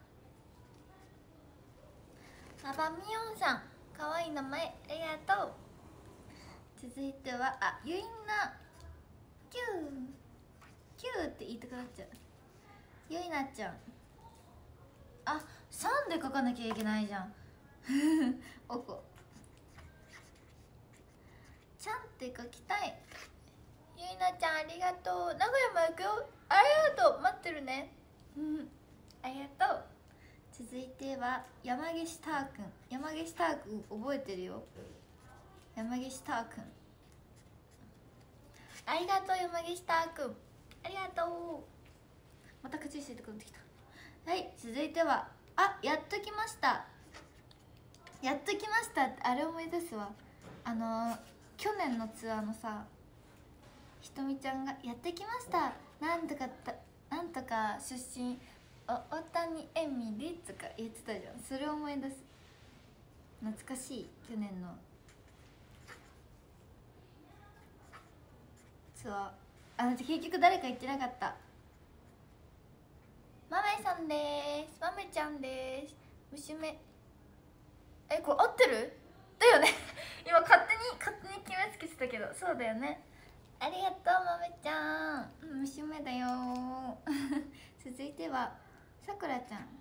ババミオンさん、かわいい名前ありがとう。続いてはゆいなキューって言いたくなっちゃう。ゆいなちゃん、3で書かなきゃいけないじゃんおこちゃんっていかきたい。ゆいなちゃんありがとう。名古屋も行くよ。ありがとう、待ってるね。ありがとう。続いては山岸ターくん。山岸ターくん覚えてるよ。山岸ターくんありがとう。山岸ターくんありがとう。また口しててくれてきた。はい、続いてはやっと来ました。やっと来ましたってあれ思い出すわ。去年のツアーのさ、ひとみちゃんが「やってきました、なんとか出身大谷エミリ」とか言ってたじゃん。それを思い出す。懐かしい。去年のツアー結局誰か言ってなかった。まめさんです。まめちゃんです。娘これ合ってるだよね今勝手に決めつけてたけど、そうだよね。ありがとうまめちゃん、娘だよ続いてはさくらちゃん。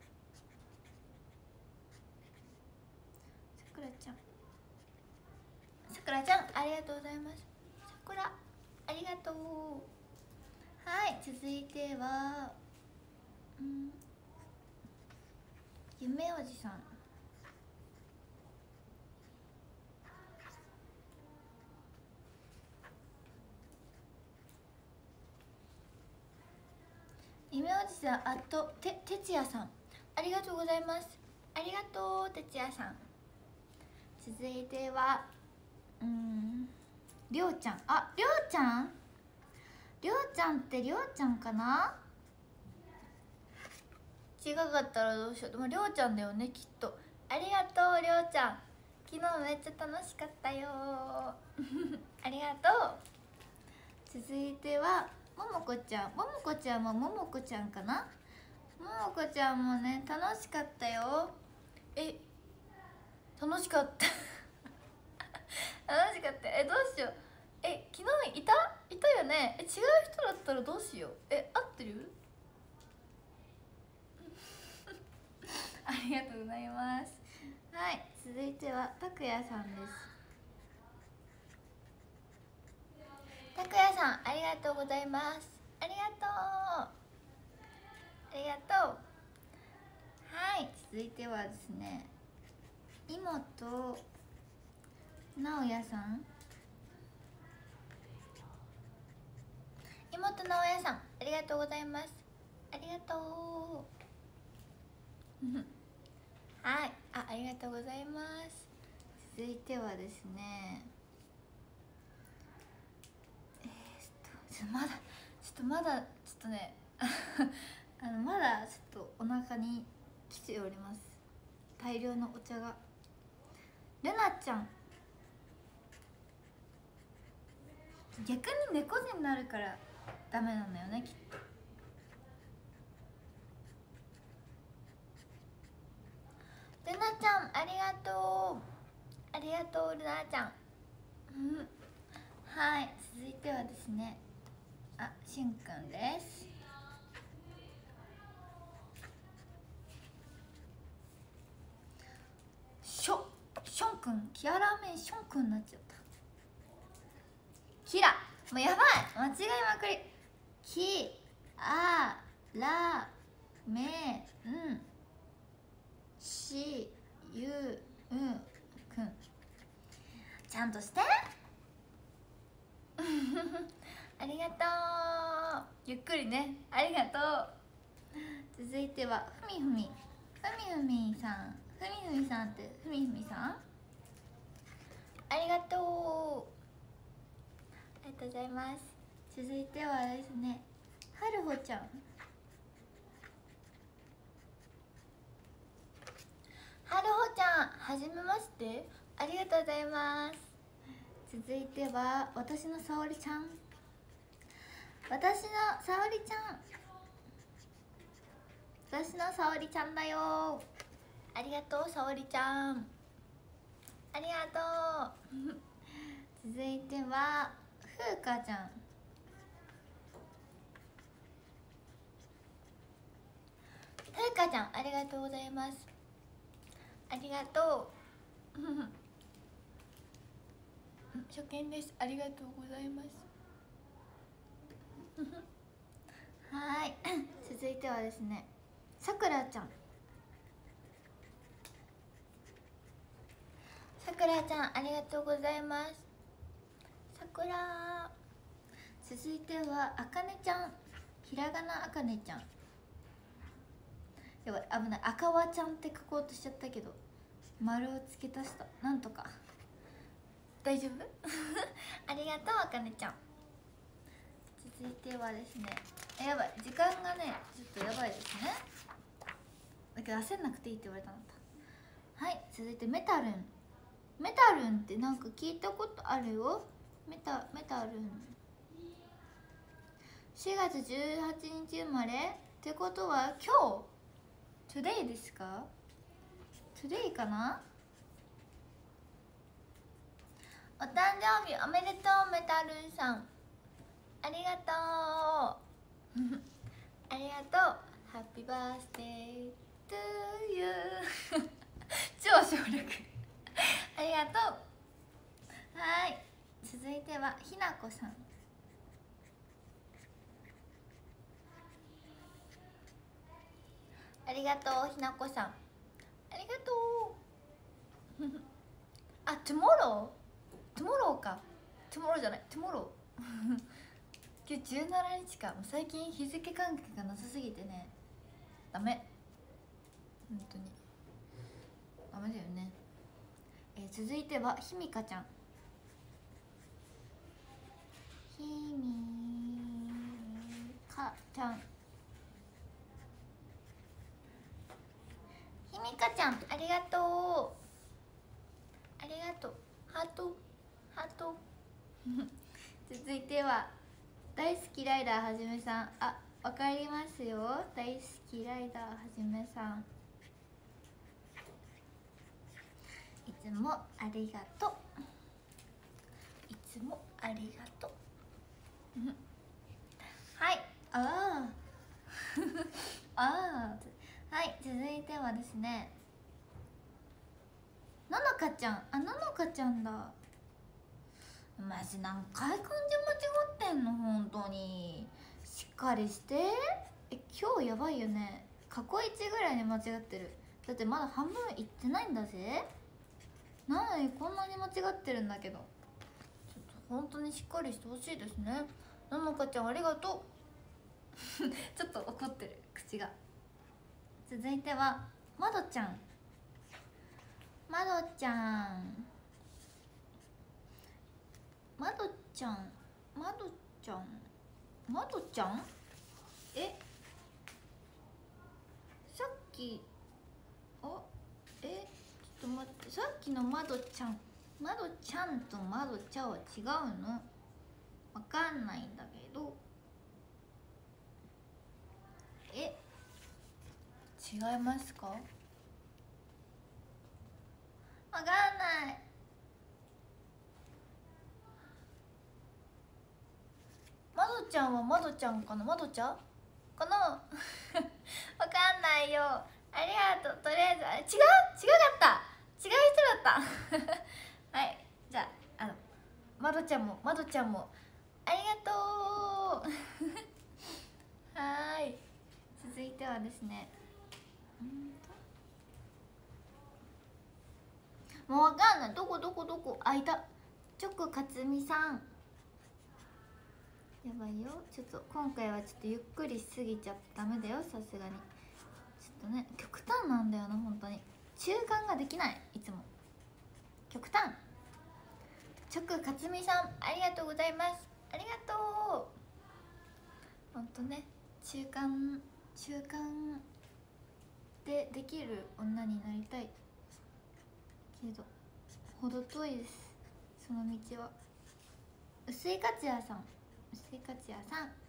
さくらちゃんありがとうございます。さくらありがとう。はい、続いては夢おじさん。夢おじさん哲也さんありがとうございます。ありがとう哲也さん。続いてはりょうちゃん。りょうちゃんってりょうちゃんかな。違かったらどうしよう。でもりょうちゃんだよねきっと。ありがとうりょうちゃん。昨日めっちゃ楽しかったよありがとう。続いてはももこちゃん。ももこちゃんもももこちゃんかな。ももこちゃんもね楽しかったよ。楽しかった楽しかった。どうしよう。昨日いたよね。違う人だったらどうしよう。合ってるありがとうございます。はい、続いてはたくやさんです。たくやさんありがとうございます。ありがとうありがとう。はい、続いてはですね妹直哉さん。妹直哉さんありがとうございます。ありがとうはい、ありがとうございます。続いてはですねまだねまだちょっとお腹に来ております。大量のお茶が。ルナちゃん逆に猫背になるからダメなんだよねきっと。ルナちゃんありがとう。ありがとうルナちゃんはい、続いてはですねしゅんくんです。しょんくん、キアラーメンしょんくんになっちゃった。キラもうやばい、間違いまくり。キアラメンしゆんくんちゃんとしてありがとう。ゆっくりね、ありがとう。続いてはふみふみさん。ふみふみさんってふみふみさんありがとう。ありがとうございます。続いてはですねはるほちゃん。はるほちゃんはじめまして。ありがとうございます。続いては私のさおりちゃん。私のさおりちゃんだよ。ありがとうさおりちゃん。ありがとう続いてはふうかちゃん。ふうかちゃんありがとうございます。ありがとう初見です。ありがとうございます。はい。続いてはですね、さくらちゃん。さくらちゃん、ありがとうございます。さくら。続いてはあかねちゃん。ひらがなあかねちゃん。やばい、危ない。赤わちゃんって書こうとしちゃったけど、丸を付け足した。なんとか大丈夫ありがとうあかねちゃん。続いてはですね、やばい、時間がねちょっとやばいですね。だけど焦んなくていいって言われたんだ。はい、続いてメタルン。メタルンってなんか聞いたことあるよ。メタルン。4月18日生まれってことは今日 Today ですか？ Today かな。お誕生日おめでとうメタルンさん、ありがとうありがとう。ハッピーバースデートゥーユー超省略ありがとう。はい、続いてはひなこさん。ありがとうひなこさん、ありがとうあ、トゥモローか。トゥモローじゃない、トゥモロー今日17日か。もう最近日付感覚がなさすぎてね、ダメ、本当にダメだよね。続いてはひみかちゃん。ひみかちゃん、ひみかちゃん、ありがとう、ありがとう、ハートハート続いては大好きライダーはじめさん。あ、わかりますよ、大好きライダーはじめさん、いつもありがとう、いつもありがとうはい、ああはい、続いてはですね、ののかちゃん。あ、ののかちゃんだ。マジ何回漢字間違ってんの、本当にしっかりして。今日やばいよね。過去1ぐらいに間違ってる。だってまだ半分いってないんだぜ。なのにこんなに間違ってるんだけど、ちょっと本当にしっかりしてほしいですね。ののかちゃんありがとうちょっと怒ってる口が。続いてはまどちゃん。まどちゃん、まどちゃん、まどちゃん、まどちゃん。さっき、あ、ちょっと待って、さっきのまどちゃん、まどちゃんとまどちゃんは違うの？わかんないんだけど。違いますか？わかんない。まどちゃんはまどちゃんかな、まどちゃんかなわかんないよ。ありがとう。とりあえず、あれ違うかった、違う人だったはい、じゃあまどちゃんもありがとうはーい、続いてはですね、もうわかんない。どこあ、いた。チョコかつみさん、やばいよ。ちょっと今回はちょっとゆっくりしすぎちゃダメだよ、さすがに。ちょっとね、極端なんだよな本当に。中間ができない、いつも極端。チョクかつみさん、ありがとうございます。ありがとう。ほんとね、中間でできる女になりたいけど程遠いです、その道は。薄井克也さん、薄井克也さん、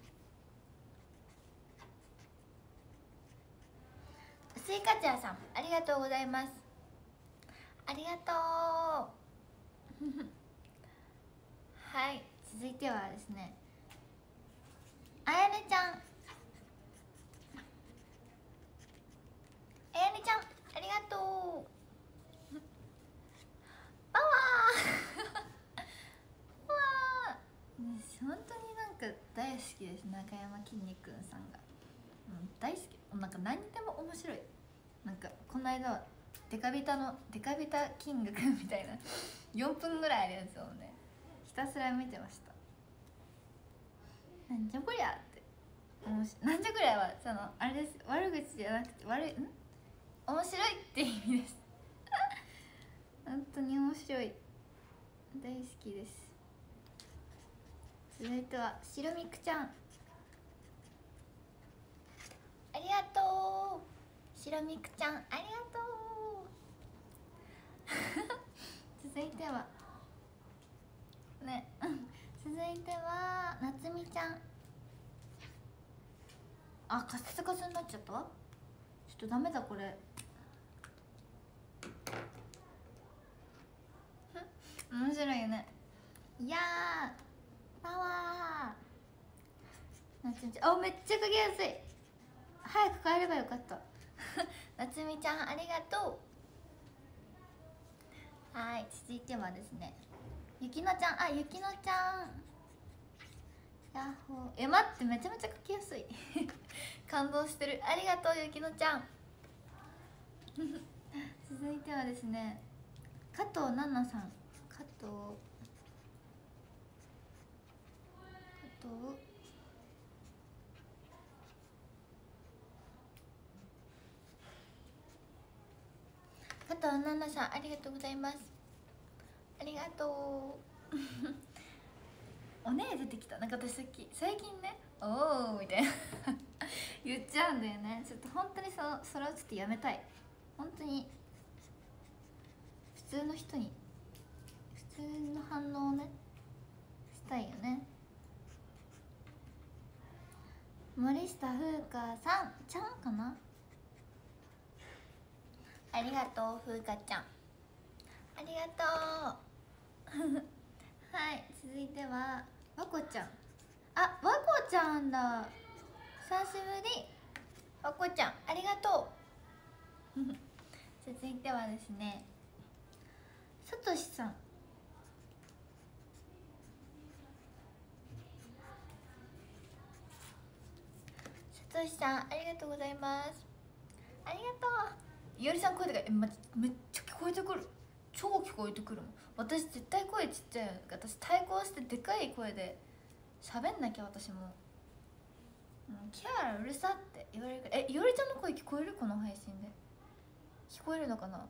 薄井克也さん、ありがとうございます。ありがとうはい、続いてはですね、あやねちゃん、あやねちゃん、ありがとうパワー大好きです。中山きんに君さんが、大好き。なんか何でも面白い。なんかこの間はデカビタキングくんみたいな4分ぐらいあるやつをねひたすら見てました。なんじゃこりゃって。なんじゃこりゃはそのあれです。悪口じゃなくて面白いって意味です本当に面白い。大好きです。続いてはしろみくちゃん、ありがとう。しろみくちゃんありがとう続いてはね続いてはなつみちゃん。あ、カスカスになっちゃったわ。ちょっとダメだこれ面白いよね。いやーパワー。なつみちゃん、めっちゃ書きやすい。早く帰ればよかったなつみちゃんありがとう。はい、続いてはですねゆきのちゃん。ゆきのちゃんヤッホー。待って、めちゃめちゃ書きやすい感動してる。ありがとうゆきのちゃん続いてはですね加藤奈々さん。加藤奈々さんありがとうございます。ありがとうおねえ出てきた。なんか私最近ねおーみたいな言っちゃうんだよね。ちょっと本当にそれをちょっとやめたい。本当に普通の人に普通の反応をねしたいよね。森下風花さんちゃんかな。ありがとう風花ちゃんありがとうはい続いてはわこちゃん。わこちゃんだ。久しぶり。わこちゃんありがとう続いてはですねさとしさん。さとしさんありがとうございます。ありがとう。いおりさん声でかい。めっちゃ聞こえてくる。超聞こえてくるもん。私絶対声ちっちゃいよ。私対抗してでかい声で喋んなきゃ。私もキャーうるさって言われるから。いおりちゃんの声聞こえる？この配信で聞こえるのかな。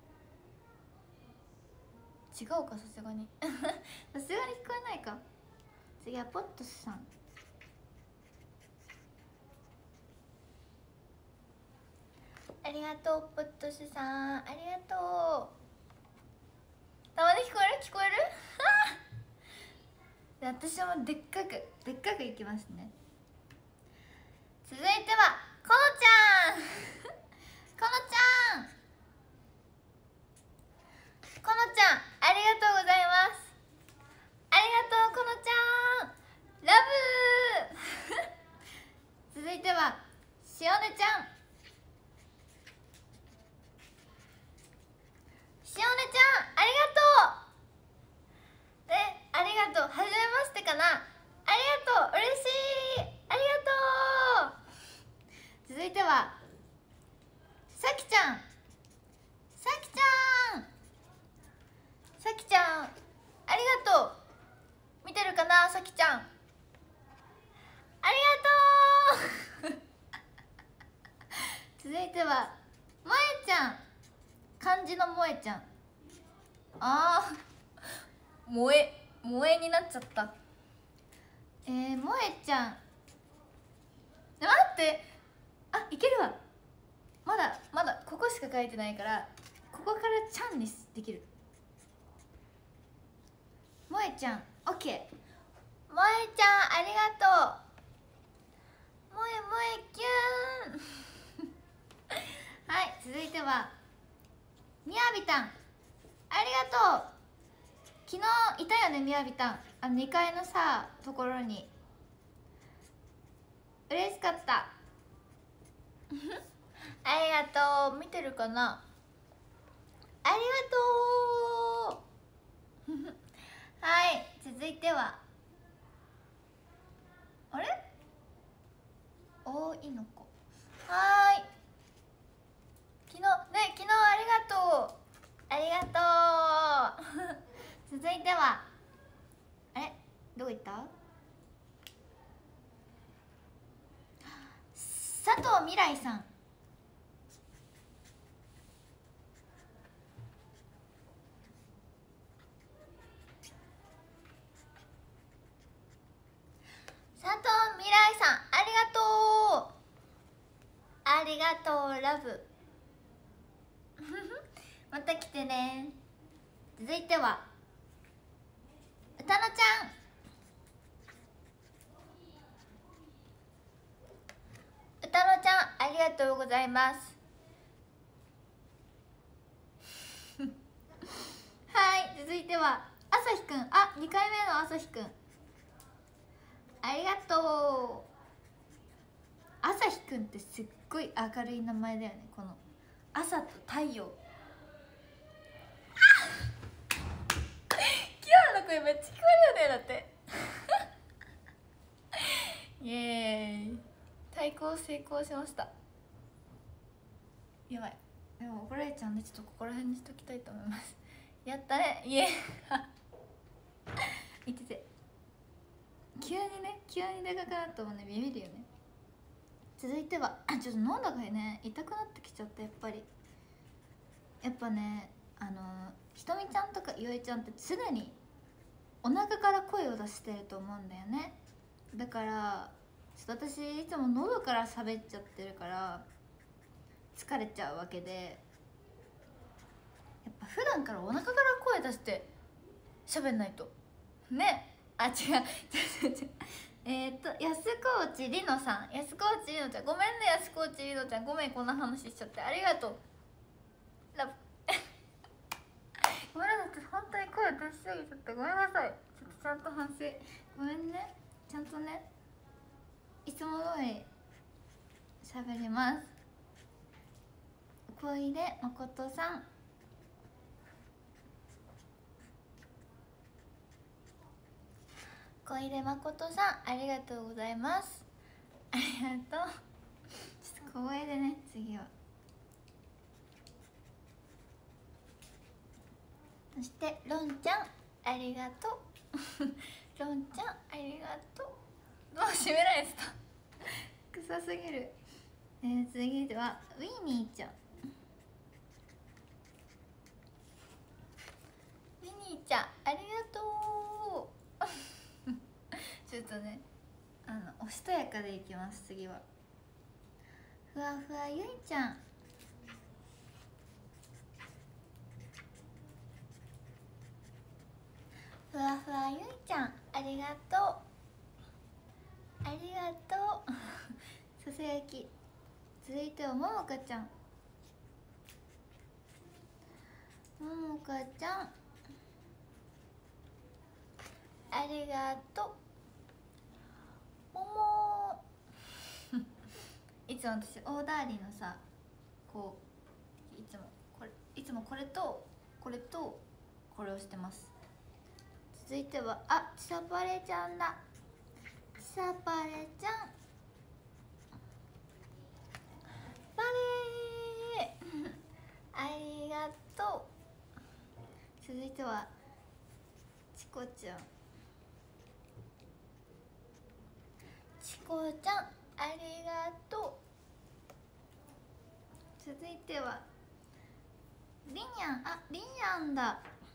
違うか、さすがにさすがに聞こえないか。次はポットスさん。ありがとうポットスさんありがとう。たまに聞こえるで私もでっかくいきますね。続いてはこのちゃんこのちゃんありがとうございます。ありがとうこのちゃんラブ続いてはしおねちゃん。しおねちゃんありがとうで、ありがとう。はじめましてかな。ありがとう、嬉しい。ありがとう。続いてはさきちゃん。さきちゃんありがとう。見てるかな、さきちゃんありがとう続いてはもえちゃん。漢字のもえちゃん。萌えになっちゃった。もえちゃん待って、いけるわ。まだここしか書いてないから、ここからちゃんにできる。もえちゃん OK。 もえちゃんありがとう。もえキューンはい続いてはみやびたん。ありがとう。昨日いたよね、みやびたん。2階のところに。嬉しかったありがとう。見てるかな。ありがとうはい続いてはあれ大いの子、はーい、昨日ありがとう、ありがとう続いてはあれどこ行った？佐藤未来さん、佐藤未来さん、ありがとう、ありがとうラブまた来てね。続いては歌乃ちゃん、歌乃ちゃん、ありがとうございますはい、続いてはあさひくん、あ、2回目のあさひくん、ありがとう。あさひくんってすっごい明るい名前だよね。この朝と太陽キアラの声めっちゃ聞こえるよね、だってイエーイ、対抗成功しました。やばい、でも怒られちゃうんでちょっとここら辺にしときたいと思いますやったね、イエーイ見てて、急にでかくなったもんね、ビビるよね。続いてはちょっと喉がね痛くなってきちゃった。やっぱね、ひとみちゃんとかいおりちゃんって常にお腹から声を出してると思うんだよね。だからちょっと私いつも喉から喋っちゃってるから疲れちゃうわけで、やっぱ普段からお腹から声出して喋んないとね。あ、違う安河内りのさん、安河内りのちゃん、ごめんね、安河内りのちゃん、ごめんこんな話しちゃって、ありがとうラブごめんなさい、本当に声出しすぎちゃってごめんなさい。ちょっとちゃんと反省、ごめんね、ちゃんとね、いつも通り喋ります。小出誠さん、小出誠さん、ありがとうございます。ありがとうちょっと小声でね、次は。そしてロンちゃん、ありがとうロンちゃん、ありがとう。どう閉めないですか臭すぎる。次はウィニーちゃん、ウィニーちゃん、ありがとうちょっとね、おしとやかでいきます。次はふわふわゆいちゃん、ふわふわゆいちゃん、ありがとう、ありがとうささやき。続いてはももかちゃん、ももかちゃん、ありがとう。ももいつも私オーダーリーのさ、こういつもこれとこれとこれをしてます。続いてはちさぱれちゃんだ。ちさぱれちゃん、パレーありがとう。続いてはチコちゃん、チコちゃん、ありがとう。続いてはりにゃん、りにゃんだ。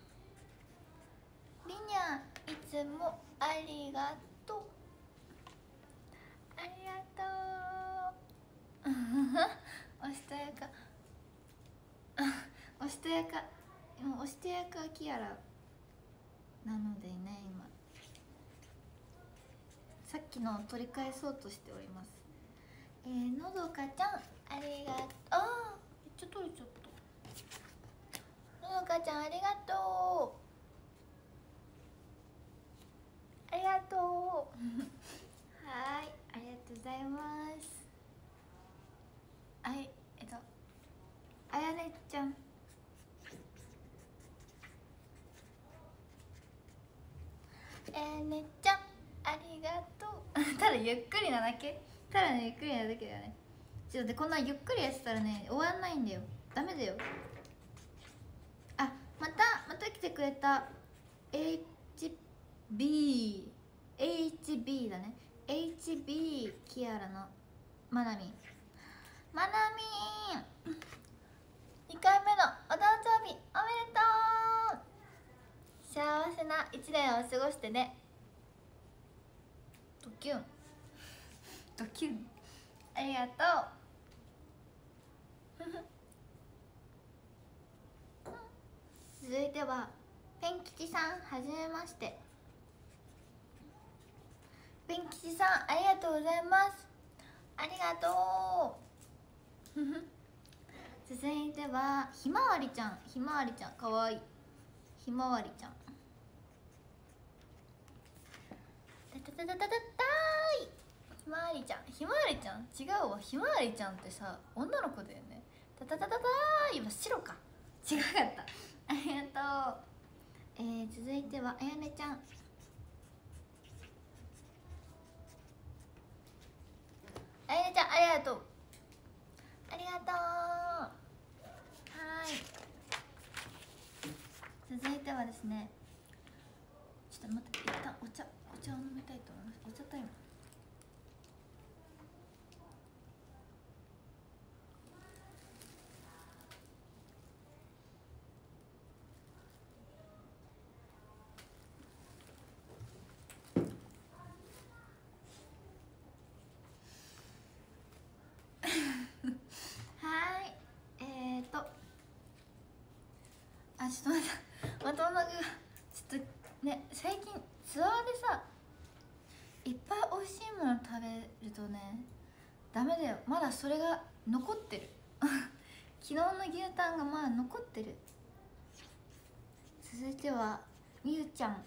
りにゃん、いつもありがとう、ありがとうおしとやかおしとやか、もうおしとやかキアラなのでね、今さっきのを取り返そうとしております。のどかちゃん、ありがとう。めっちゃ取れちゃった。のどかちゃん、ありがとう、ありがとうはい、ありがとうございます。はい、あやねちゃん、あやねちゃん、ありがとうただゆっくりなだけ、ただゆっくりなだけだよね。ちょっとこんなゆっくりやってたらね終わんないんだよ、ダメだよ。あ、また来てくれた HB だね。 HB キアラのまなみん、まなみん2回目のお誕生日おめでとう。幸せな1年を過ごしてね。ドキュンドキュン、ありがとう続いてはペン吉さん、はじめまして。ペン吉さん、ありがとうございます。ありがとう続いてはひまわりちゃん、ひまわりちゃんかわいい。ひまわりちゃん、たたたたたたたーい。ひまわりちゃん、ひまわりちゃん違うわ。ひまわりちゃんってさ女の子だよね。たたたたたーいは白か、違かったありがとう。続いてはあやねちゃん、あやねちゃんありがとう、ありがとう。はい、続いてはですね、ちょっと待って、一旦お茶を飲みたいと思います。お茶タイム。はい、あ、ちょっと待って、またお腹がちょっとね、最近ツアーでさいっぱい美味しいもの食べるとねダメだよ。まだそれが残ってる昨日の牛タンがまだ残ってる。続いてはみゆちゃん、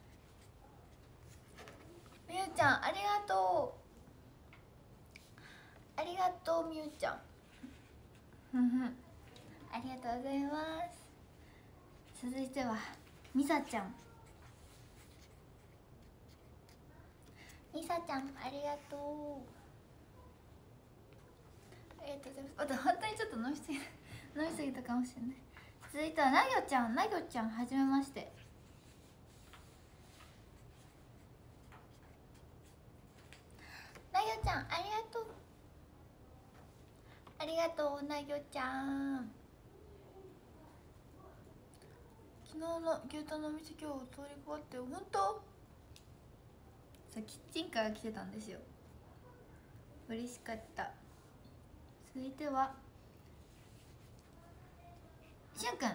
みゆちゃんありがとう、ありがとうみゆちゃんありがとうございます。続いてはみさちゃん、みさちゃんありがとう、ありがとうございます。あと本当にちょっと飲みすぎたかもしれない。続いてはなぎょちゃん、なぎょちゃんはじめまして。なぎょちゃんありがとう、ありがとうなぎょちゃん。昨日の牛タンのお店今日通りかかって本当？さ、キッチンカーが来てたんですよ。嬉しかった。続いてはしゅんくん、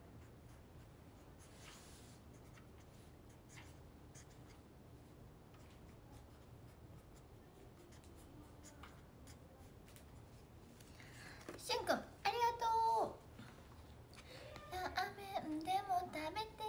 しゅんくんありがとう。ラーメンでも食べて。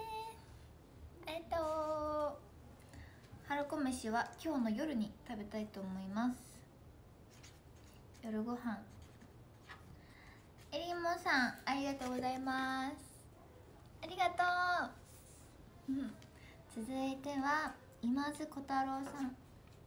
はるこ飯は今日の夜に食べたいと思います。夜ご飯。えりもさんありがとうございます。ありがとう続いては今津小太郎さん、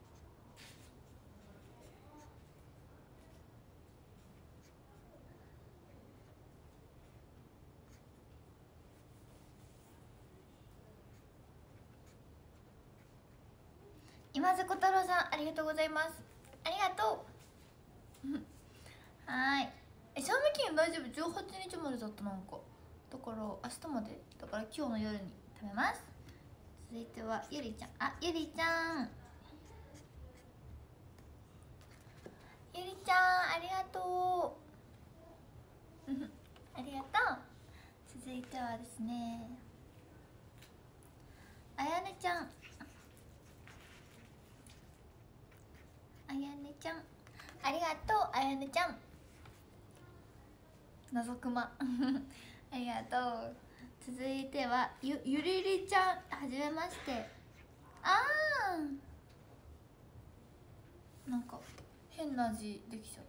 今津小太郎さんありがとうございます。ありがとうはい、賞味期限大丈夫、18日までだった。なんかだから明日までだから今日の夜に食べます。続いてはゆりちゃん、あ、ゆりちゃん、ゆりちゃんありがとうありがとう。続いてはですね、あやねちゃん、あやねちゃんありがとう。あやねちゃん謎クマありがとう。続いてはゆりりちゃん、はじめまして。あー、なんか変な字できちゃった。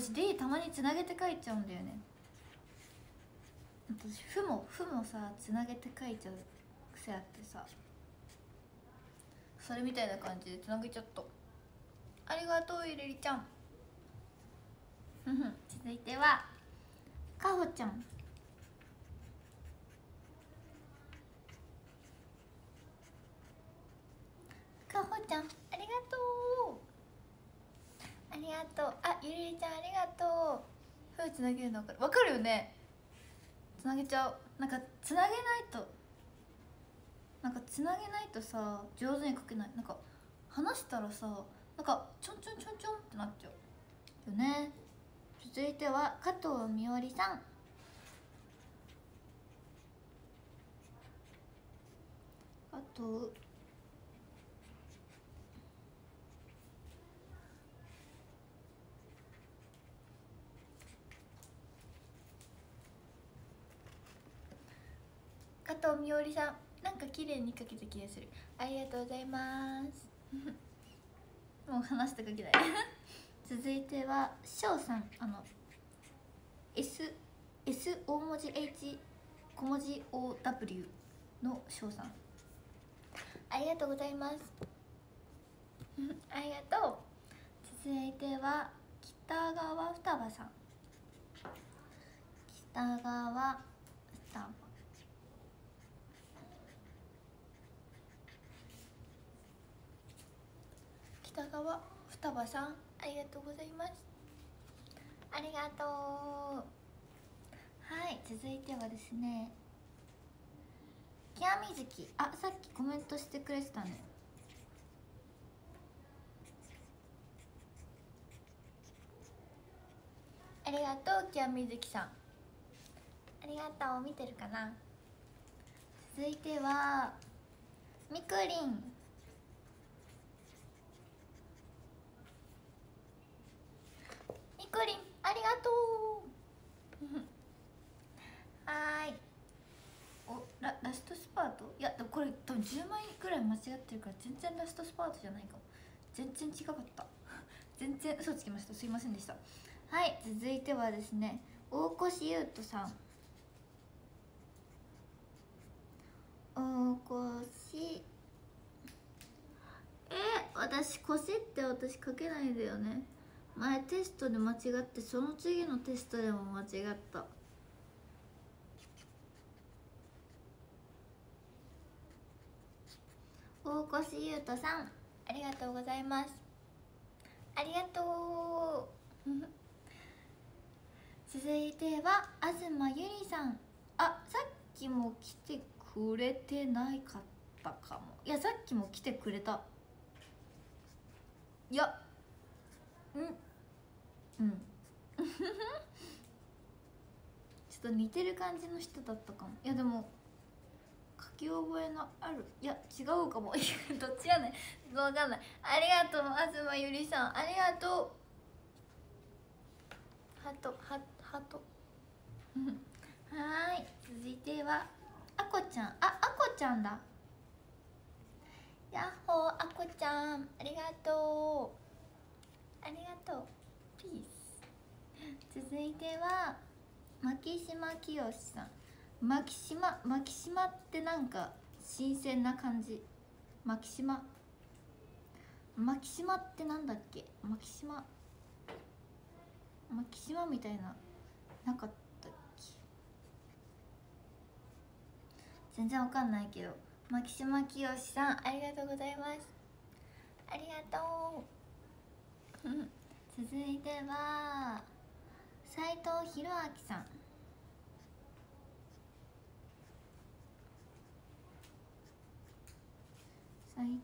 私リたまにつなげて書いちゃうんだよね。私ふもさつなげて書いちゃう癖あってさ。 それみたいな感じでつなげちゃった。ありがとうゆりりちゃん。続いてはかほちゃん。かほちゃんありがとう、ありがとう。あ、ゆりりちゃんありがとう。ふうつなげるの分かるよね。つなげちゃう。なんかつなげないと、さ上手に書けない。なんか話したらさ、なんかちょんちょんちょんちょんってなっちゃうよね。続いては加藤みおりさん。加藤みおりさん、なんか綺麗に書けた気がする。ありがとうございますもう話して書けない続いては翔さん。S 大文字 H 小文字 OW の翔さん、ありがとうございますありがとう。続いては北川双葉さん。北川双葉、北川双葉さん、ありがとうございます。ありがとう。はい、続いてはですね、きやみずき。あ、さっきコメントしてくれてたね。ありがとうきやみずきさん、ありがとう。見てるかな。続いてはみくりん。みくりんありがとうはーい。ラストスパート。いやでもこれ多分10枚くらい間違ってるから全然ラストスパートじゃないかも。全然違かった全然嘘つきました、すいませんでした。はい、続いてはですね、大越優斗さん。大越、私腰って私書けないんだよね。前テストで間違って、その次のテストでも間違った。大越優斗さん、ありがとうございます。ありがとう続いては東ゆりさん。あ、さっきも来てくれてないかったかも。いや、さっきも来てくれた。いや、うんちょっと似てる感じの人だったかも。いやでも書き覚えのある、いや違うかもどっちやねん、分かんない。ありがとう東ゆりさん、ありがとう。ハトはい、続いてはあこちゃん。あこちゃんだ。やっほーあこちゃん、ありがとう。ありがとう。ピース。続いては牧島きよしさん。牧島ってなんか新鮮な感じ。牧島ってなんだっけ。牧島みたいななかったっけ。全然わかんないけど、牧島きよしさん、ありがとうございます。ありがとう続いては斉藤弘明さん。斉藤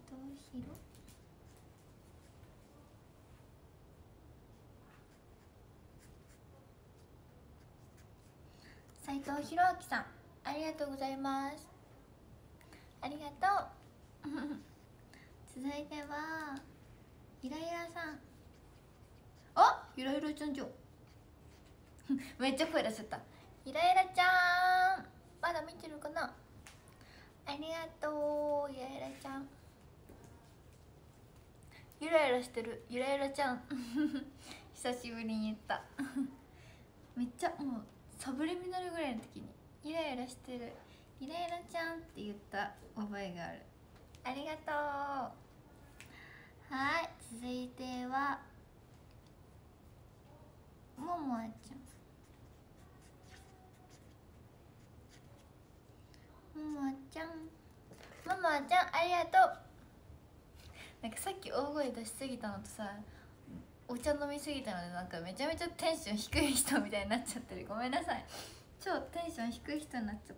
弘明さん、ありがとうございます。ありがとう続いてはゆらゆらさん。あ、ゆらゆらちゃんじゃんめっちゃ声出せた。ゆらゆらちゃん、まだ見てるかな。ありがとうゆらゆらちゃん。ゆらゆらしてるゆらゆらちゃん久しぶりに言っためっちゃもうサブリミナルぐらいの時にゆらゆらしてるゆらゆらちゃんって言った覚えがある。ありがとはい、続いてはももあちゃん。ももあちゃん、ももあちゃん、ありがとう。なんかさっき大声出しすぎたのとさ、お茶飲みすぎたので、なんかめちゃめちゃテンション低い人みたいになっちゃってる。ごめんなさい、超テンション低い人になっちゃった。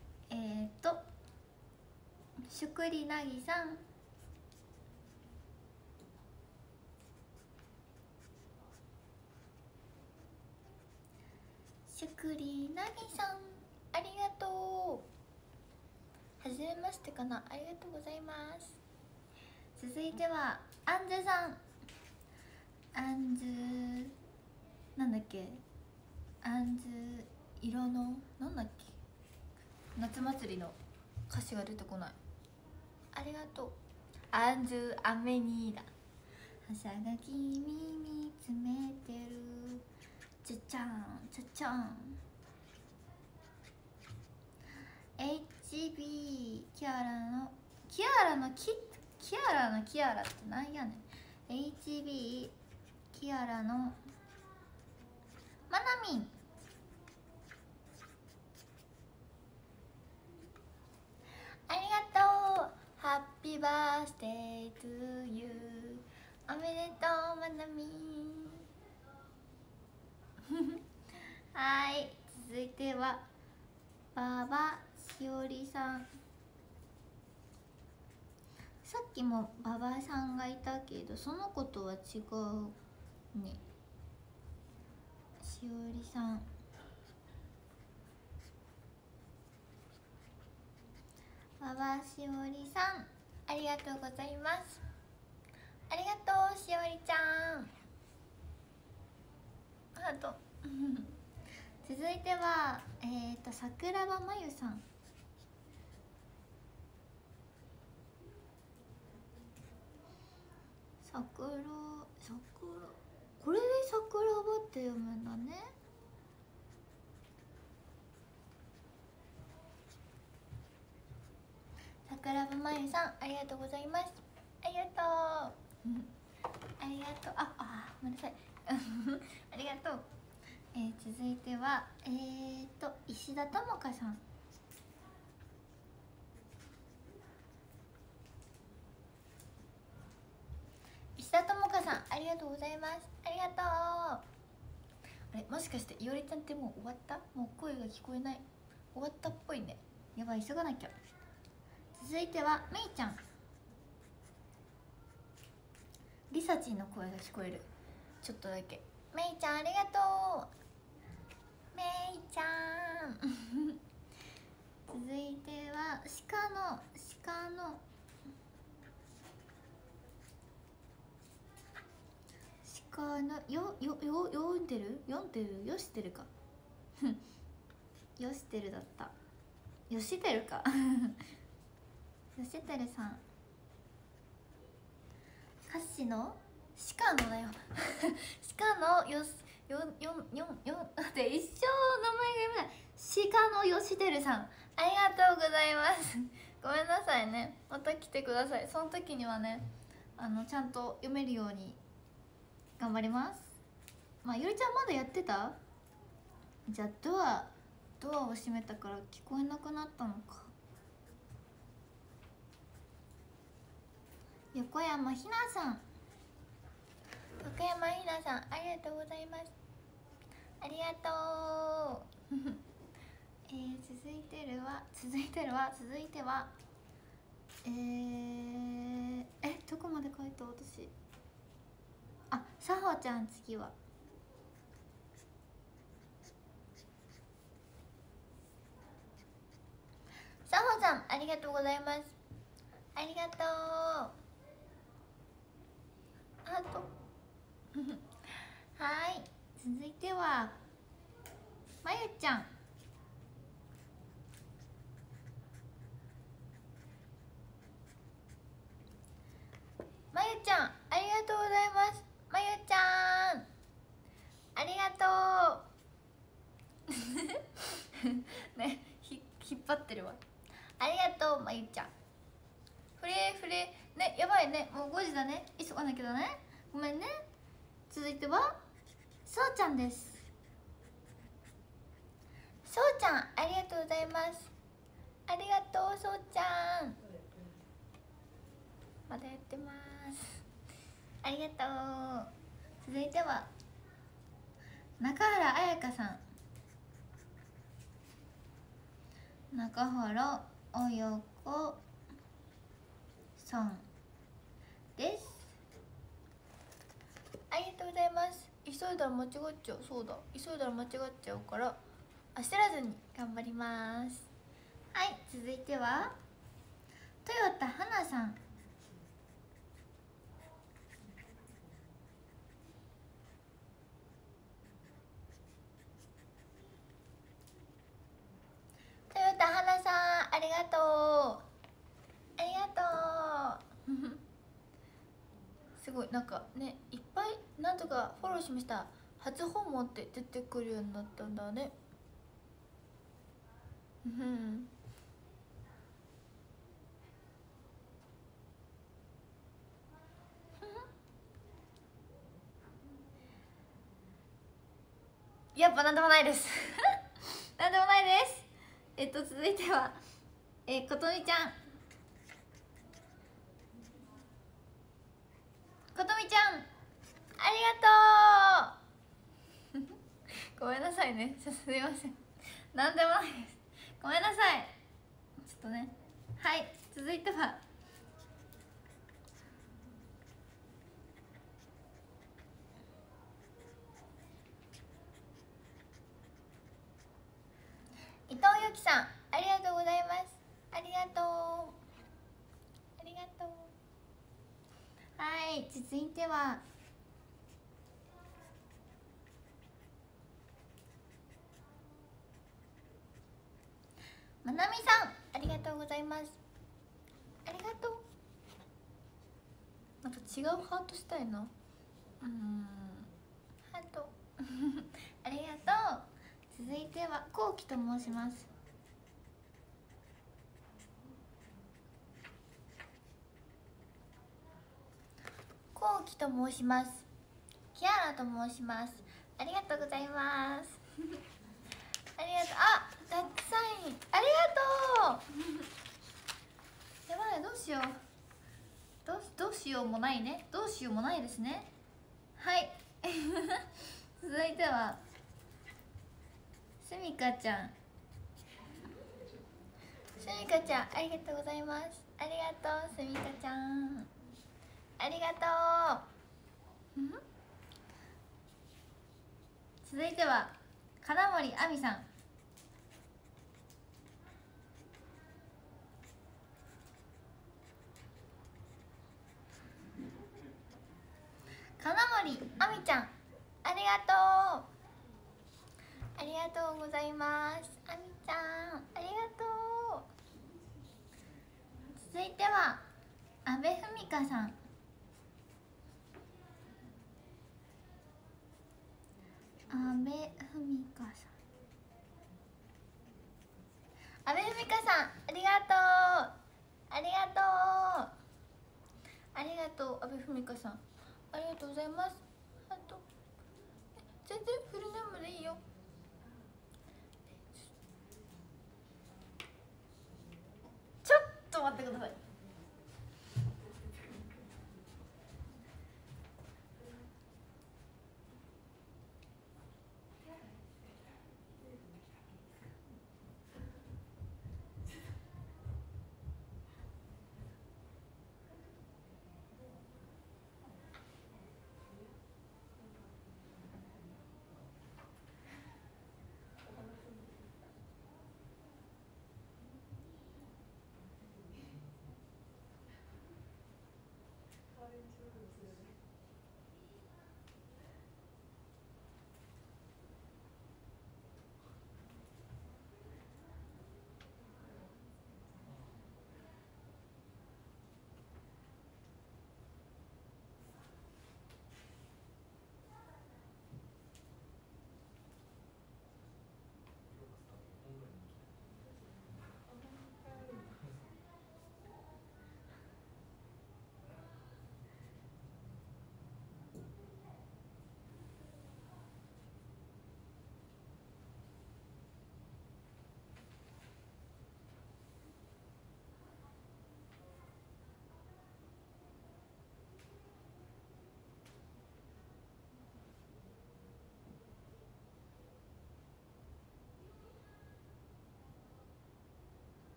しゅくりなぎさん、しゅくりなぎさん、ありがとう。はじめましてかな、ありがとうございます。続いてはあんずさん。あんずなんだっけ、あんず色のなんだっけ、夏祭りの歌詞が出てこない。ありがとう。あんず雨にだ、はさが君見つめてる、ちゃちゃんちゃちゃん。 HB キアラのキアラのキアラのキアラってなんやねん。 HB キアラのまなみん、ありがとう。ハッピーバースデートゥーユー、おめでとうまなみん。はい、続いては馬場しおりさん。さっきも馬場さんがいたけどその子とは違うね。しおりさん、馬場しおりさん、ありがとうございます。ありがとうしおりちゃん、あと続いては桜庭まゆさん。これで桜庭って読むんだね。桜庭まゆさん、ありがとうございます。ありがとうありがとう。ごめんなさいありがとう。続いては石田智香さん。石田智香さん、ありがとうございます。ありがとう。あれ、もしかしていおりちゃんってもう終わった？もう声が聞こえない。終わったっぽいね。やばい、急がなきゃ。続いてはめいちゃん。りさちんの声が聞こえる、ちょっとだけ。めいちゃん、ありがとう。めいちゃん続いては鹿の読んでるよしてるかよしてるだった。よしてるかよしてるさん。歌詞の鹿のだよ鹿のよって一生名前が読めない。鹿のよしてるさん、ありがとうございますごめんなさいね、また来てください。その時にはね、ちゃんと読めるように頑張ります。ゆりちゃんまだやってた？じゃあドアを閉めたから聞こえなくなったのか。横山ひなさん、横山ひなさん、ありがとうございます。ありがとう続いてはどこまで書いた私。さほちゃん、次はさほさん、ありがとうございます。ありがとう。はい、続いてはまゆちゃん。まゆちゃん、ありがとうございます。まゆちゃん、ありがとうね、引っ張ってるわ。ありがとうまゆちゃん。フフレね、やばいね、もう5時だね、急がなきゃだね、ごめんね。続いてはそうちゃんです。そうちゃん、ありがとうございます。ありがとう、そうちゃん。まだやってます。ありがとう。続いては中原彩香さん。中原彩香さんです。ありがとうございます。急いだら間違っちゃう。そうだ、急いだら間違っちゃうから焦らずに頑張ります。はい、続いては豊田花さん。豊田花さん、ありがとう、ありがとうすごい、なんかね、いっぱいなんとかフォローしました。初訪問って出てくるようになったんだね。やっぱなんでもないですなんでもないです。続いてはことみちゃん。ことみちゃん、ありがとうごめんなさいね、すみません、なんでもないです、ごめんなさい。ちょっとね、はい、続いては伊藤由紀さん、ありがとうございます。ありがとう、ありがとう。はい、続いてはまなみさん、ありがとうございます。ありがとう。なんか違うハートしたいな。ハートありがとう。続いてはこうきと申します。こうきと申します。キアラと申します。ありがとうございますありがとう。あ、たくさんありがとうやばい、どうしよう、どうしようもないね、どうしようもないですね。はい続いてはすみかちゃん。すみかちゃん、ありがとうございます。ありがとう、すみかちゃん、ありがとう続いては金森亜美さん。金森亜美ちゃん、ありがとう、ありがとうございます。亜美ちゃん、ありがとう。続いては阿部文香さん。阿部文香さん、阿部文香さん、ありがとう、ありがとう、ありがとう、阿部文香さん、ありがとうございます。あと全然フルネームでいいよ。ちょっと待ってください。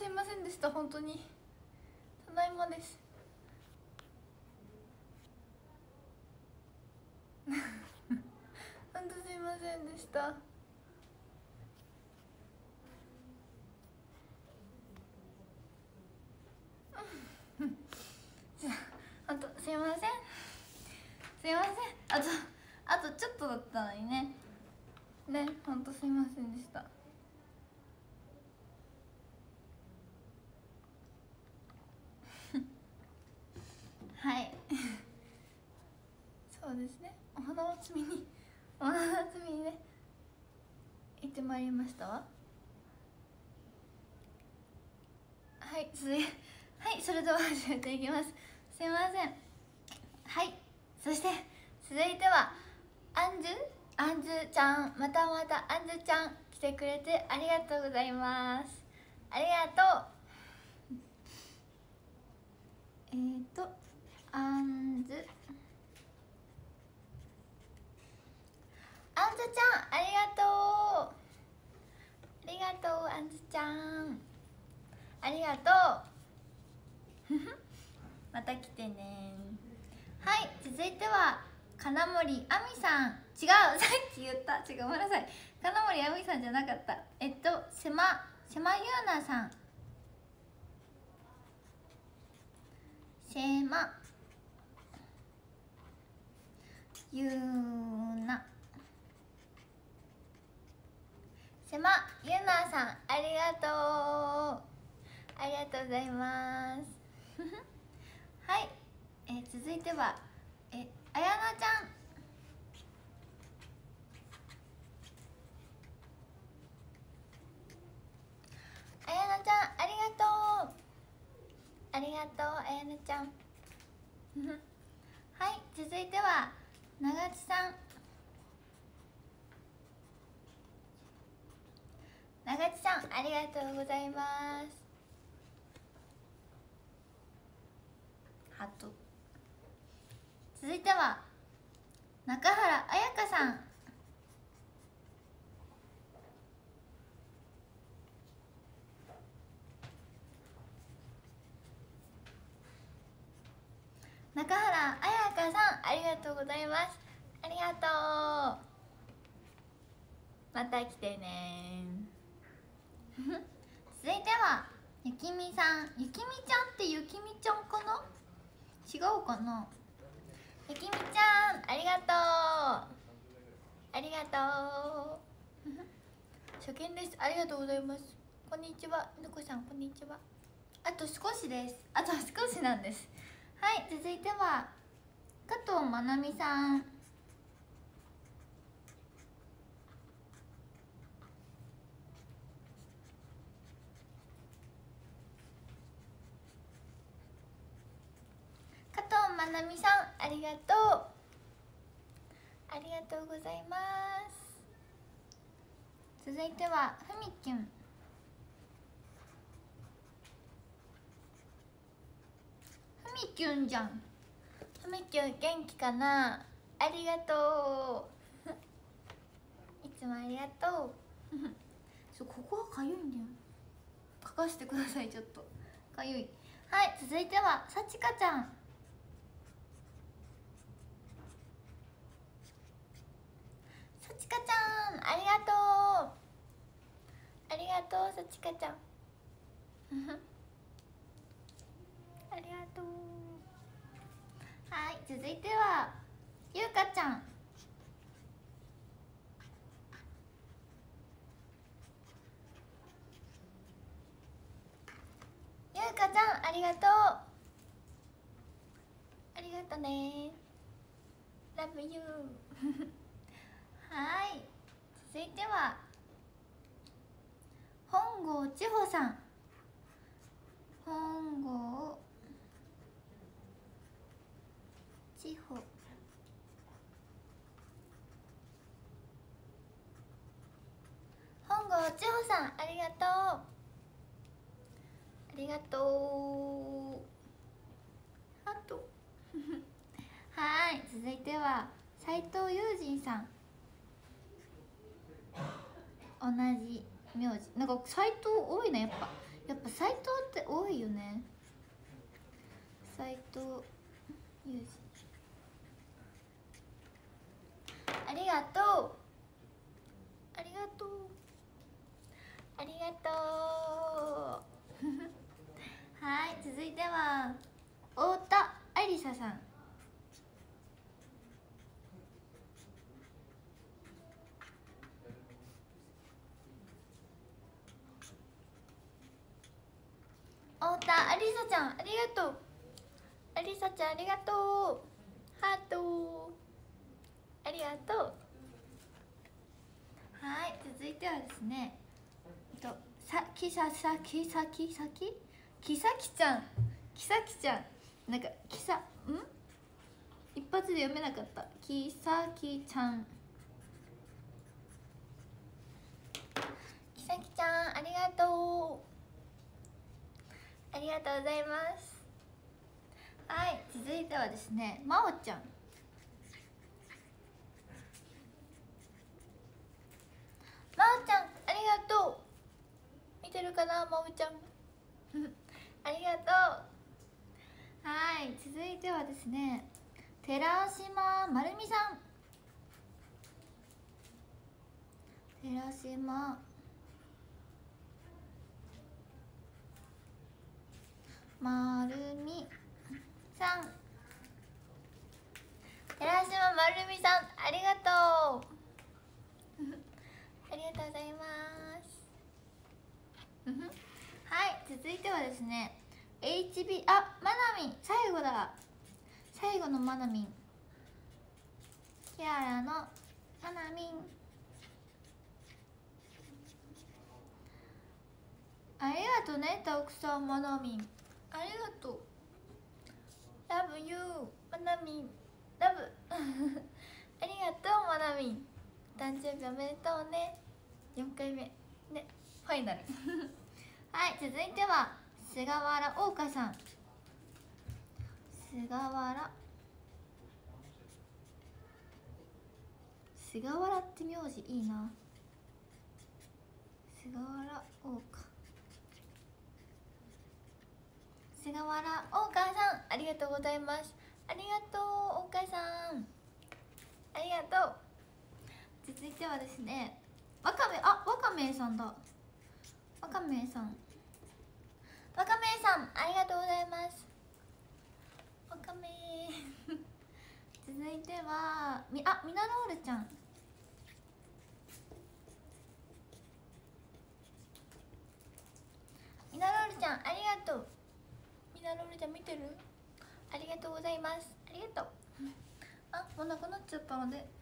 すいませんでした。本当にただいまです。本当すいませんでした。あとすいません、すいません。あとちょっとだったのにね。本当すいませんでした。はい。そうですね。お花摘みにね行ってまいりましたわ。はい、それでは始めていきます。すいません。はい、そして続いてはあんずちゃん、またあんずちゃん来てくれてありがとうございます。ありがとう。あんずちゃん、ありがとう。ありがとう、あんずちゃん、ありがとう。また来てね。はい、続いては金森あみさん。違う、さっき言った。違う、ごめんなさい。金森あみさんじゃなかった。せまゆうなさん。せまゆうなさん、ありがとう。ありがとうございます。はい、続いてはあやなちゃん。あやなちゃん、ありがとう。ありがとう、あやなちゃん。はい、続いてはながちさん。ながちさん、ありがとうございます。ハート。続いては中原彩香さん。中原彩香さん、ありがとうございます。ありがとう。また来てね。続いてはゆきみさん。ゆきみちゃんってゆきみちゃんかな、違うかな。ゆきみちゃん、ありがとう。ありがとう。初見です。ありがとうございます。こんにちは、ぬこさん、こんにちは。あと少しです。あと少しなんです。はい、続いては加藤まなみさん。加藤まなみさん、ありがとう。ありがとうございます。続いてはふみきゅん。ふみきゅんじゃん。ふみきゅん元気かな。ありがとう。いつもありがとう。ここがかゆいんだよ。書かせてください、ちょっとかゆい。はい、続いてはさちかちゃん。さちかちゃん、ありがとう。ありがとう、さちかちゃん。ありがとう。はい、続いてはゆうかちゃん。ゆうかちゃん、ありがとう。ありがとね。Love you。はい、続いては本郷千穂さん。本郷千穂。本郷千穂さん、ありがとう。ありがとう。あとはい、続いては斉藤友人さん。同じ名字。なんか斉藤多いな、やっぱやっぱ斎藤って多いよね。斎藤裕二、ありがとうありがとうありがとうはい、続いては太田ありささん。太田ありさちゃん、ありがとう。ありさちゃん、ありがとう。ハートありがとう。はい、続いてはですね、きさきさきさききさきちゃん、きさきちゃん、なんかきさ一発で読めなかった。きさきちゃん、きさきちゃん、ありがとう。ありがとうございます。はい、続いてはですね、まおちゃん。まおちゃん、ありがとう。見てるかな、まおちゃんありがとう。はい、続いてはですね、寺島まるみさん。寺島まるみさん、寺島まるみさん、ありがとうありがとうございますはい、続いてはですね、 HB、 まなみん、最後だ、最後のまなみん、キアラのまなみん、ありがとうね、たくさんまなみん、ありがとう。ラブユーまなみん、ラブありがとうまなみん、誕生日おめでとうね。4回目ね、ファイナルはい、続いては菅原桜花さん。菅原って名字いいな。菅原桜花、菅原桜花さん、ありがとうございます。ありがとう桜花さん、ありがとう。続いてはですね、わかめさんだ。わかめさん、ありがとうございます。わかめ続いてはみなロールちゃん。みなロールちゃん、ありがとう。みなロールちゃん見てる？ありがとうございます。ありがとうもうなくなっちゃったので、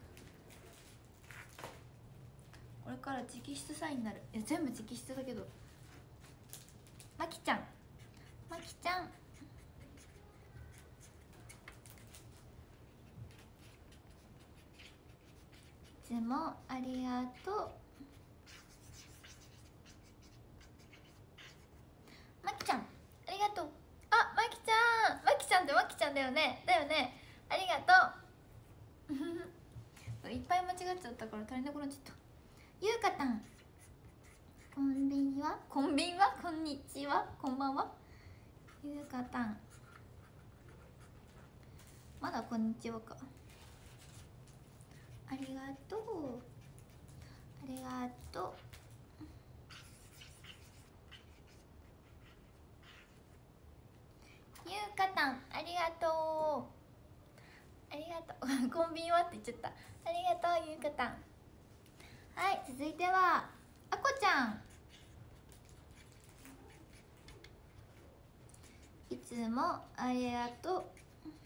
これから直筆サインになる。いや、全部直筆だけど。まきちゃん、いつもありがとう。まきちゃん、ありがとう。まきちゃんってまきちゃんだよね。ありがとういっぱい間違っちゃったから足りなくなっちゃった。ゆうかたん、こんびんは、こんにちは、こんばんは。ゆうかたん、まだこんにちはか。ありがとう。ゆうかたん、ありがとうコンビニはって言っちゃった。ありがとうゆうかたん。はい、続いてはあこちゃん。いつもありがとう。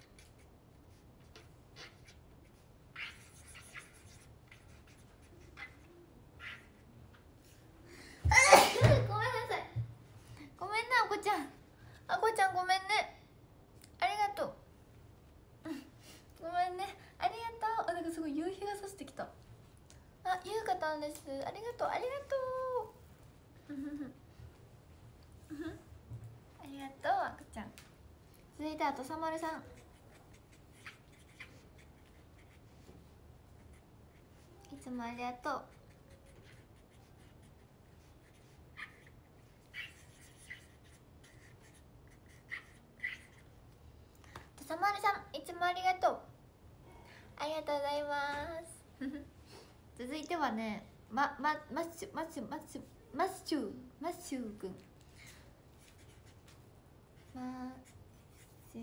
ごめんなさい、ごめんねあこちゃん、ごめんね、ありがとうごめんね、ありがとう。なんかすごい夕日が差してきた。ゆうかたんです。ありがとうありがとうあこちゃん。続いてはとさまるさん。いつもありがとう。 もありがとう。ありがとうございます続いてはね、マッシュくん。マシュ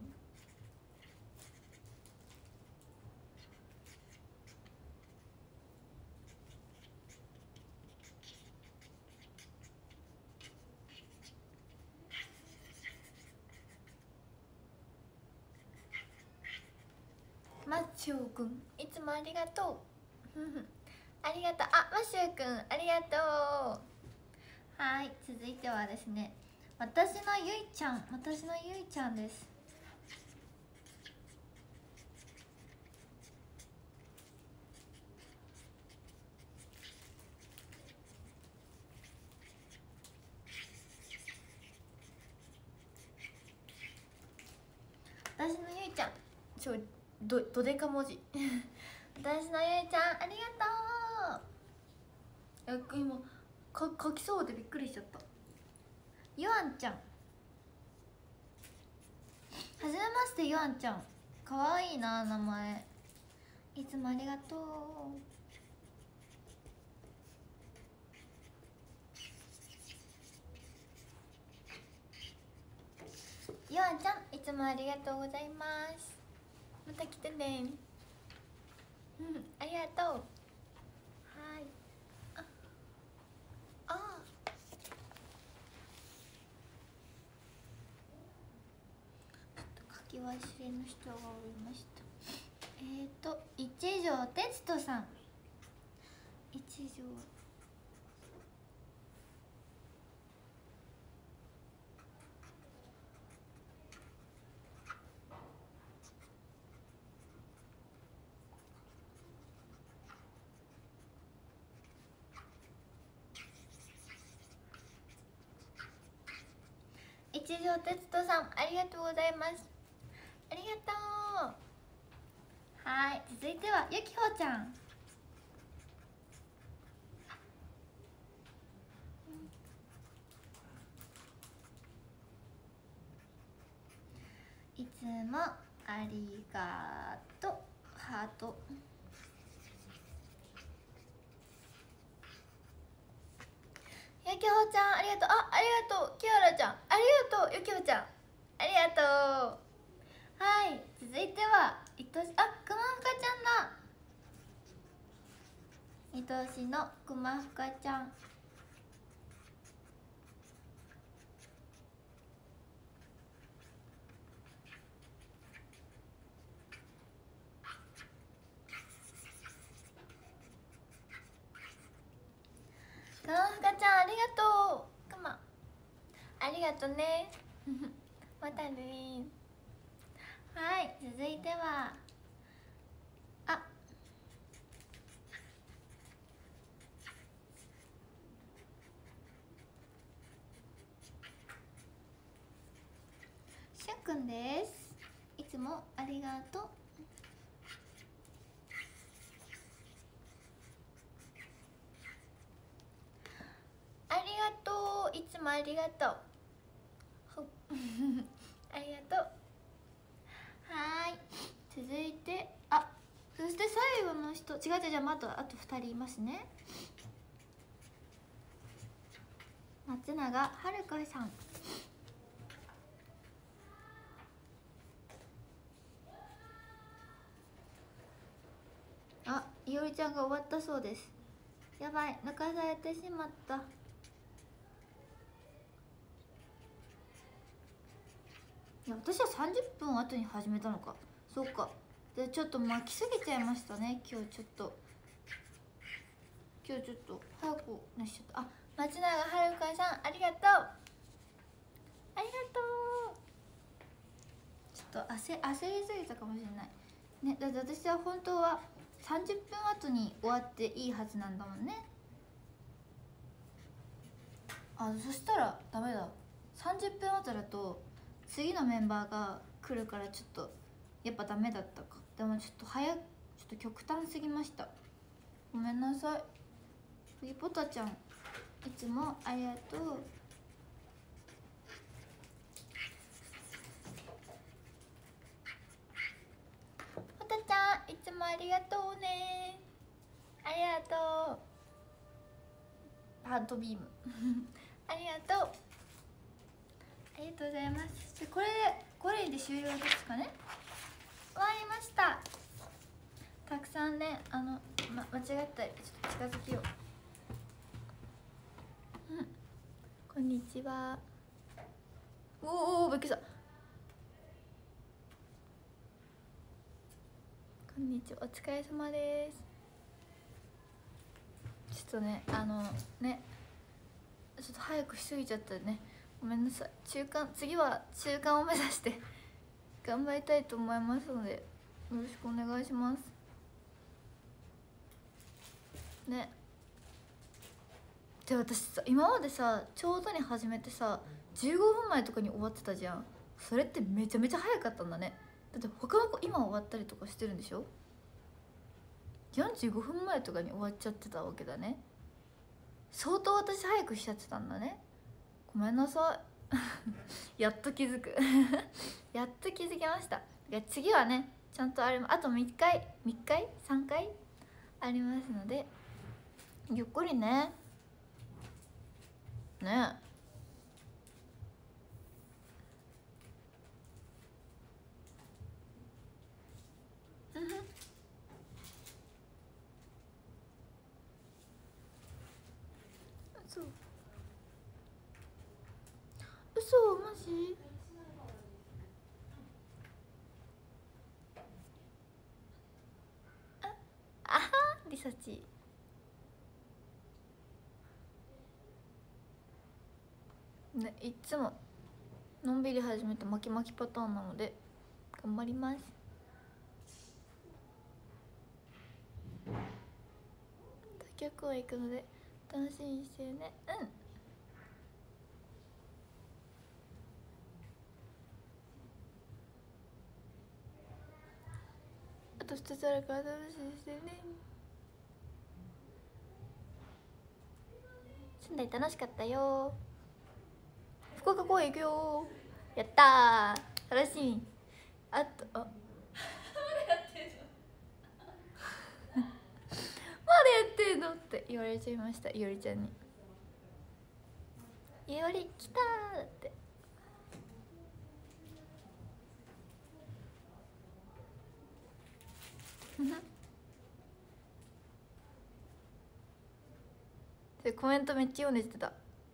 マッシュくん、いつもありがとうありがとう。あ、マッシュくんありがとう。はい、続いてはですね、私のゆいちゃんです。私のゆいちゃん、どでか文字私のゆいちゃんありがとう。今書きそうでびっくりしちゃった。ゆあんちゃん、はじめまして。ゆあんちゃんかわいいな、名前。いつもありがとう。ゆあんちゃん、いつもありがとうございます。また来てねありがとう。はい、あ書き忘れの人がおりました。一条哲人さん。一条一条哲人さん、ありがとうございます。ありがとう。はい、続いてはゆきほちゃん。いつもありがとう。ハート。ゆきほちゃんありがとう。ありがとう。きあらちゃんありがとう。ゆきほちゃんありがとう。はい、続いてはくまふかちゃんだ。愛しのくまふかちゃん。くまふかちゃんありがとう。くまありがとねまたね。はい、続いてはしゅんくんです。いつもありがとう。ありがとう。いつもありがとうありがとう。はい、続いてそして最後の人、違う、あと2人いますね。松永はるかさん。いおりちゃんが終わったそうです。やばい、抜かされてしまった。いや、私は30分後に始めたのか。そうか。でちょっと巻きすぎちゃいましたね。今日ちょっと早くなしちゃった。松永はるかさんありがとう。ありがとう。ちょっと焦りすぎたかもしれないね。だって私は本当は30分後に終わっていいはずなんだもんね。そしたらダメだ。30分後だと次のメンバーが来るから、ちょっとやっぱダメだったか。でもちょっと極端すぎました。ごめんなさい。ふぎぽたちゃん、いつもありがとう。 もありがとうね。ありがとう。パントビームありがとう。ありがとうございます。これで終了ですかね。終わりました。たくさんね、間違ったりちょっと近づきよう。こんにちは。おお、びっくりした。こんにちは、お疲れ様です。ちょっとね、ちょっと早くしすぎちゃったね。ごめんなさい。次は中間を目指して頑張りたいと思いますので、よろしくお願いしますね。で、私さ、今までさ、ちょうどに始めてさ15分前とかに終わってたじゃん。それってめちゃめちゃ早かったんだね。だって他の子今終わったりとかしてるんでしょ。45分前とかに終わっちゃってたわけだね。相当私早くしちゃってたんだね。ごめんなさいやっと気づくやっと気づきました。次はね、ちゃんとあと3回3回ありますので、ゆっくりね嘘マジ。あはリサチね、いつものんびり始めて巻き巻きパターンなので頑張ります。他局は行くので楽しみにしてるね。あと2つあるから楽しみにしてるね。仙台楽しかったよ。福岡公園行くよ。やったー、楽しみ。まだやってんのって言われちゃいました、いおりちゃんに。いおり来たーってでコメントめっちゃ読んでてた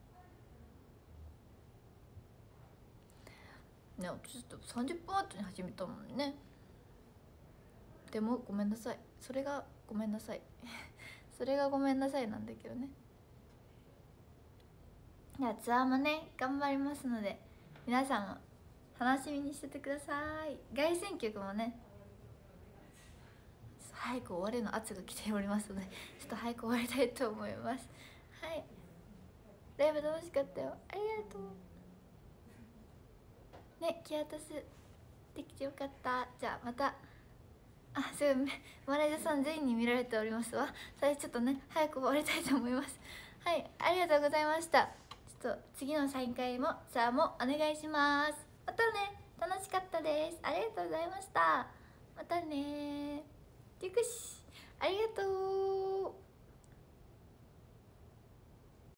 ね。ちょっと30分後に始めたもんね。でもごめんなさい、それがごめんなさいそれがごめんなさいなんだけどね。じゃあツアーもね頑張りますので、皆さんも楽しみにしててください。凱旋曲もね早く終われの圧が来ておりますので、ちょっと早く終わりたいと思います。はい、ライブ楽しかったよ、ありがとうね。キアタスできてよかった。じゃあまた。すごいマネージャーさん全員に見られておりますわ。それちょっとね早く終わりたいと思います。はい、ありがとうございました。ちょっと次の再会もツアーもお願いします。またね、楽しかったです。ありがとうございました。またね、リクシありがとう。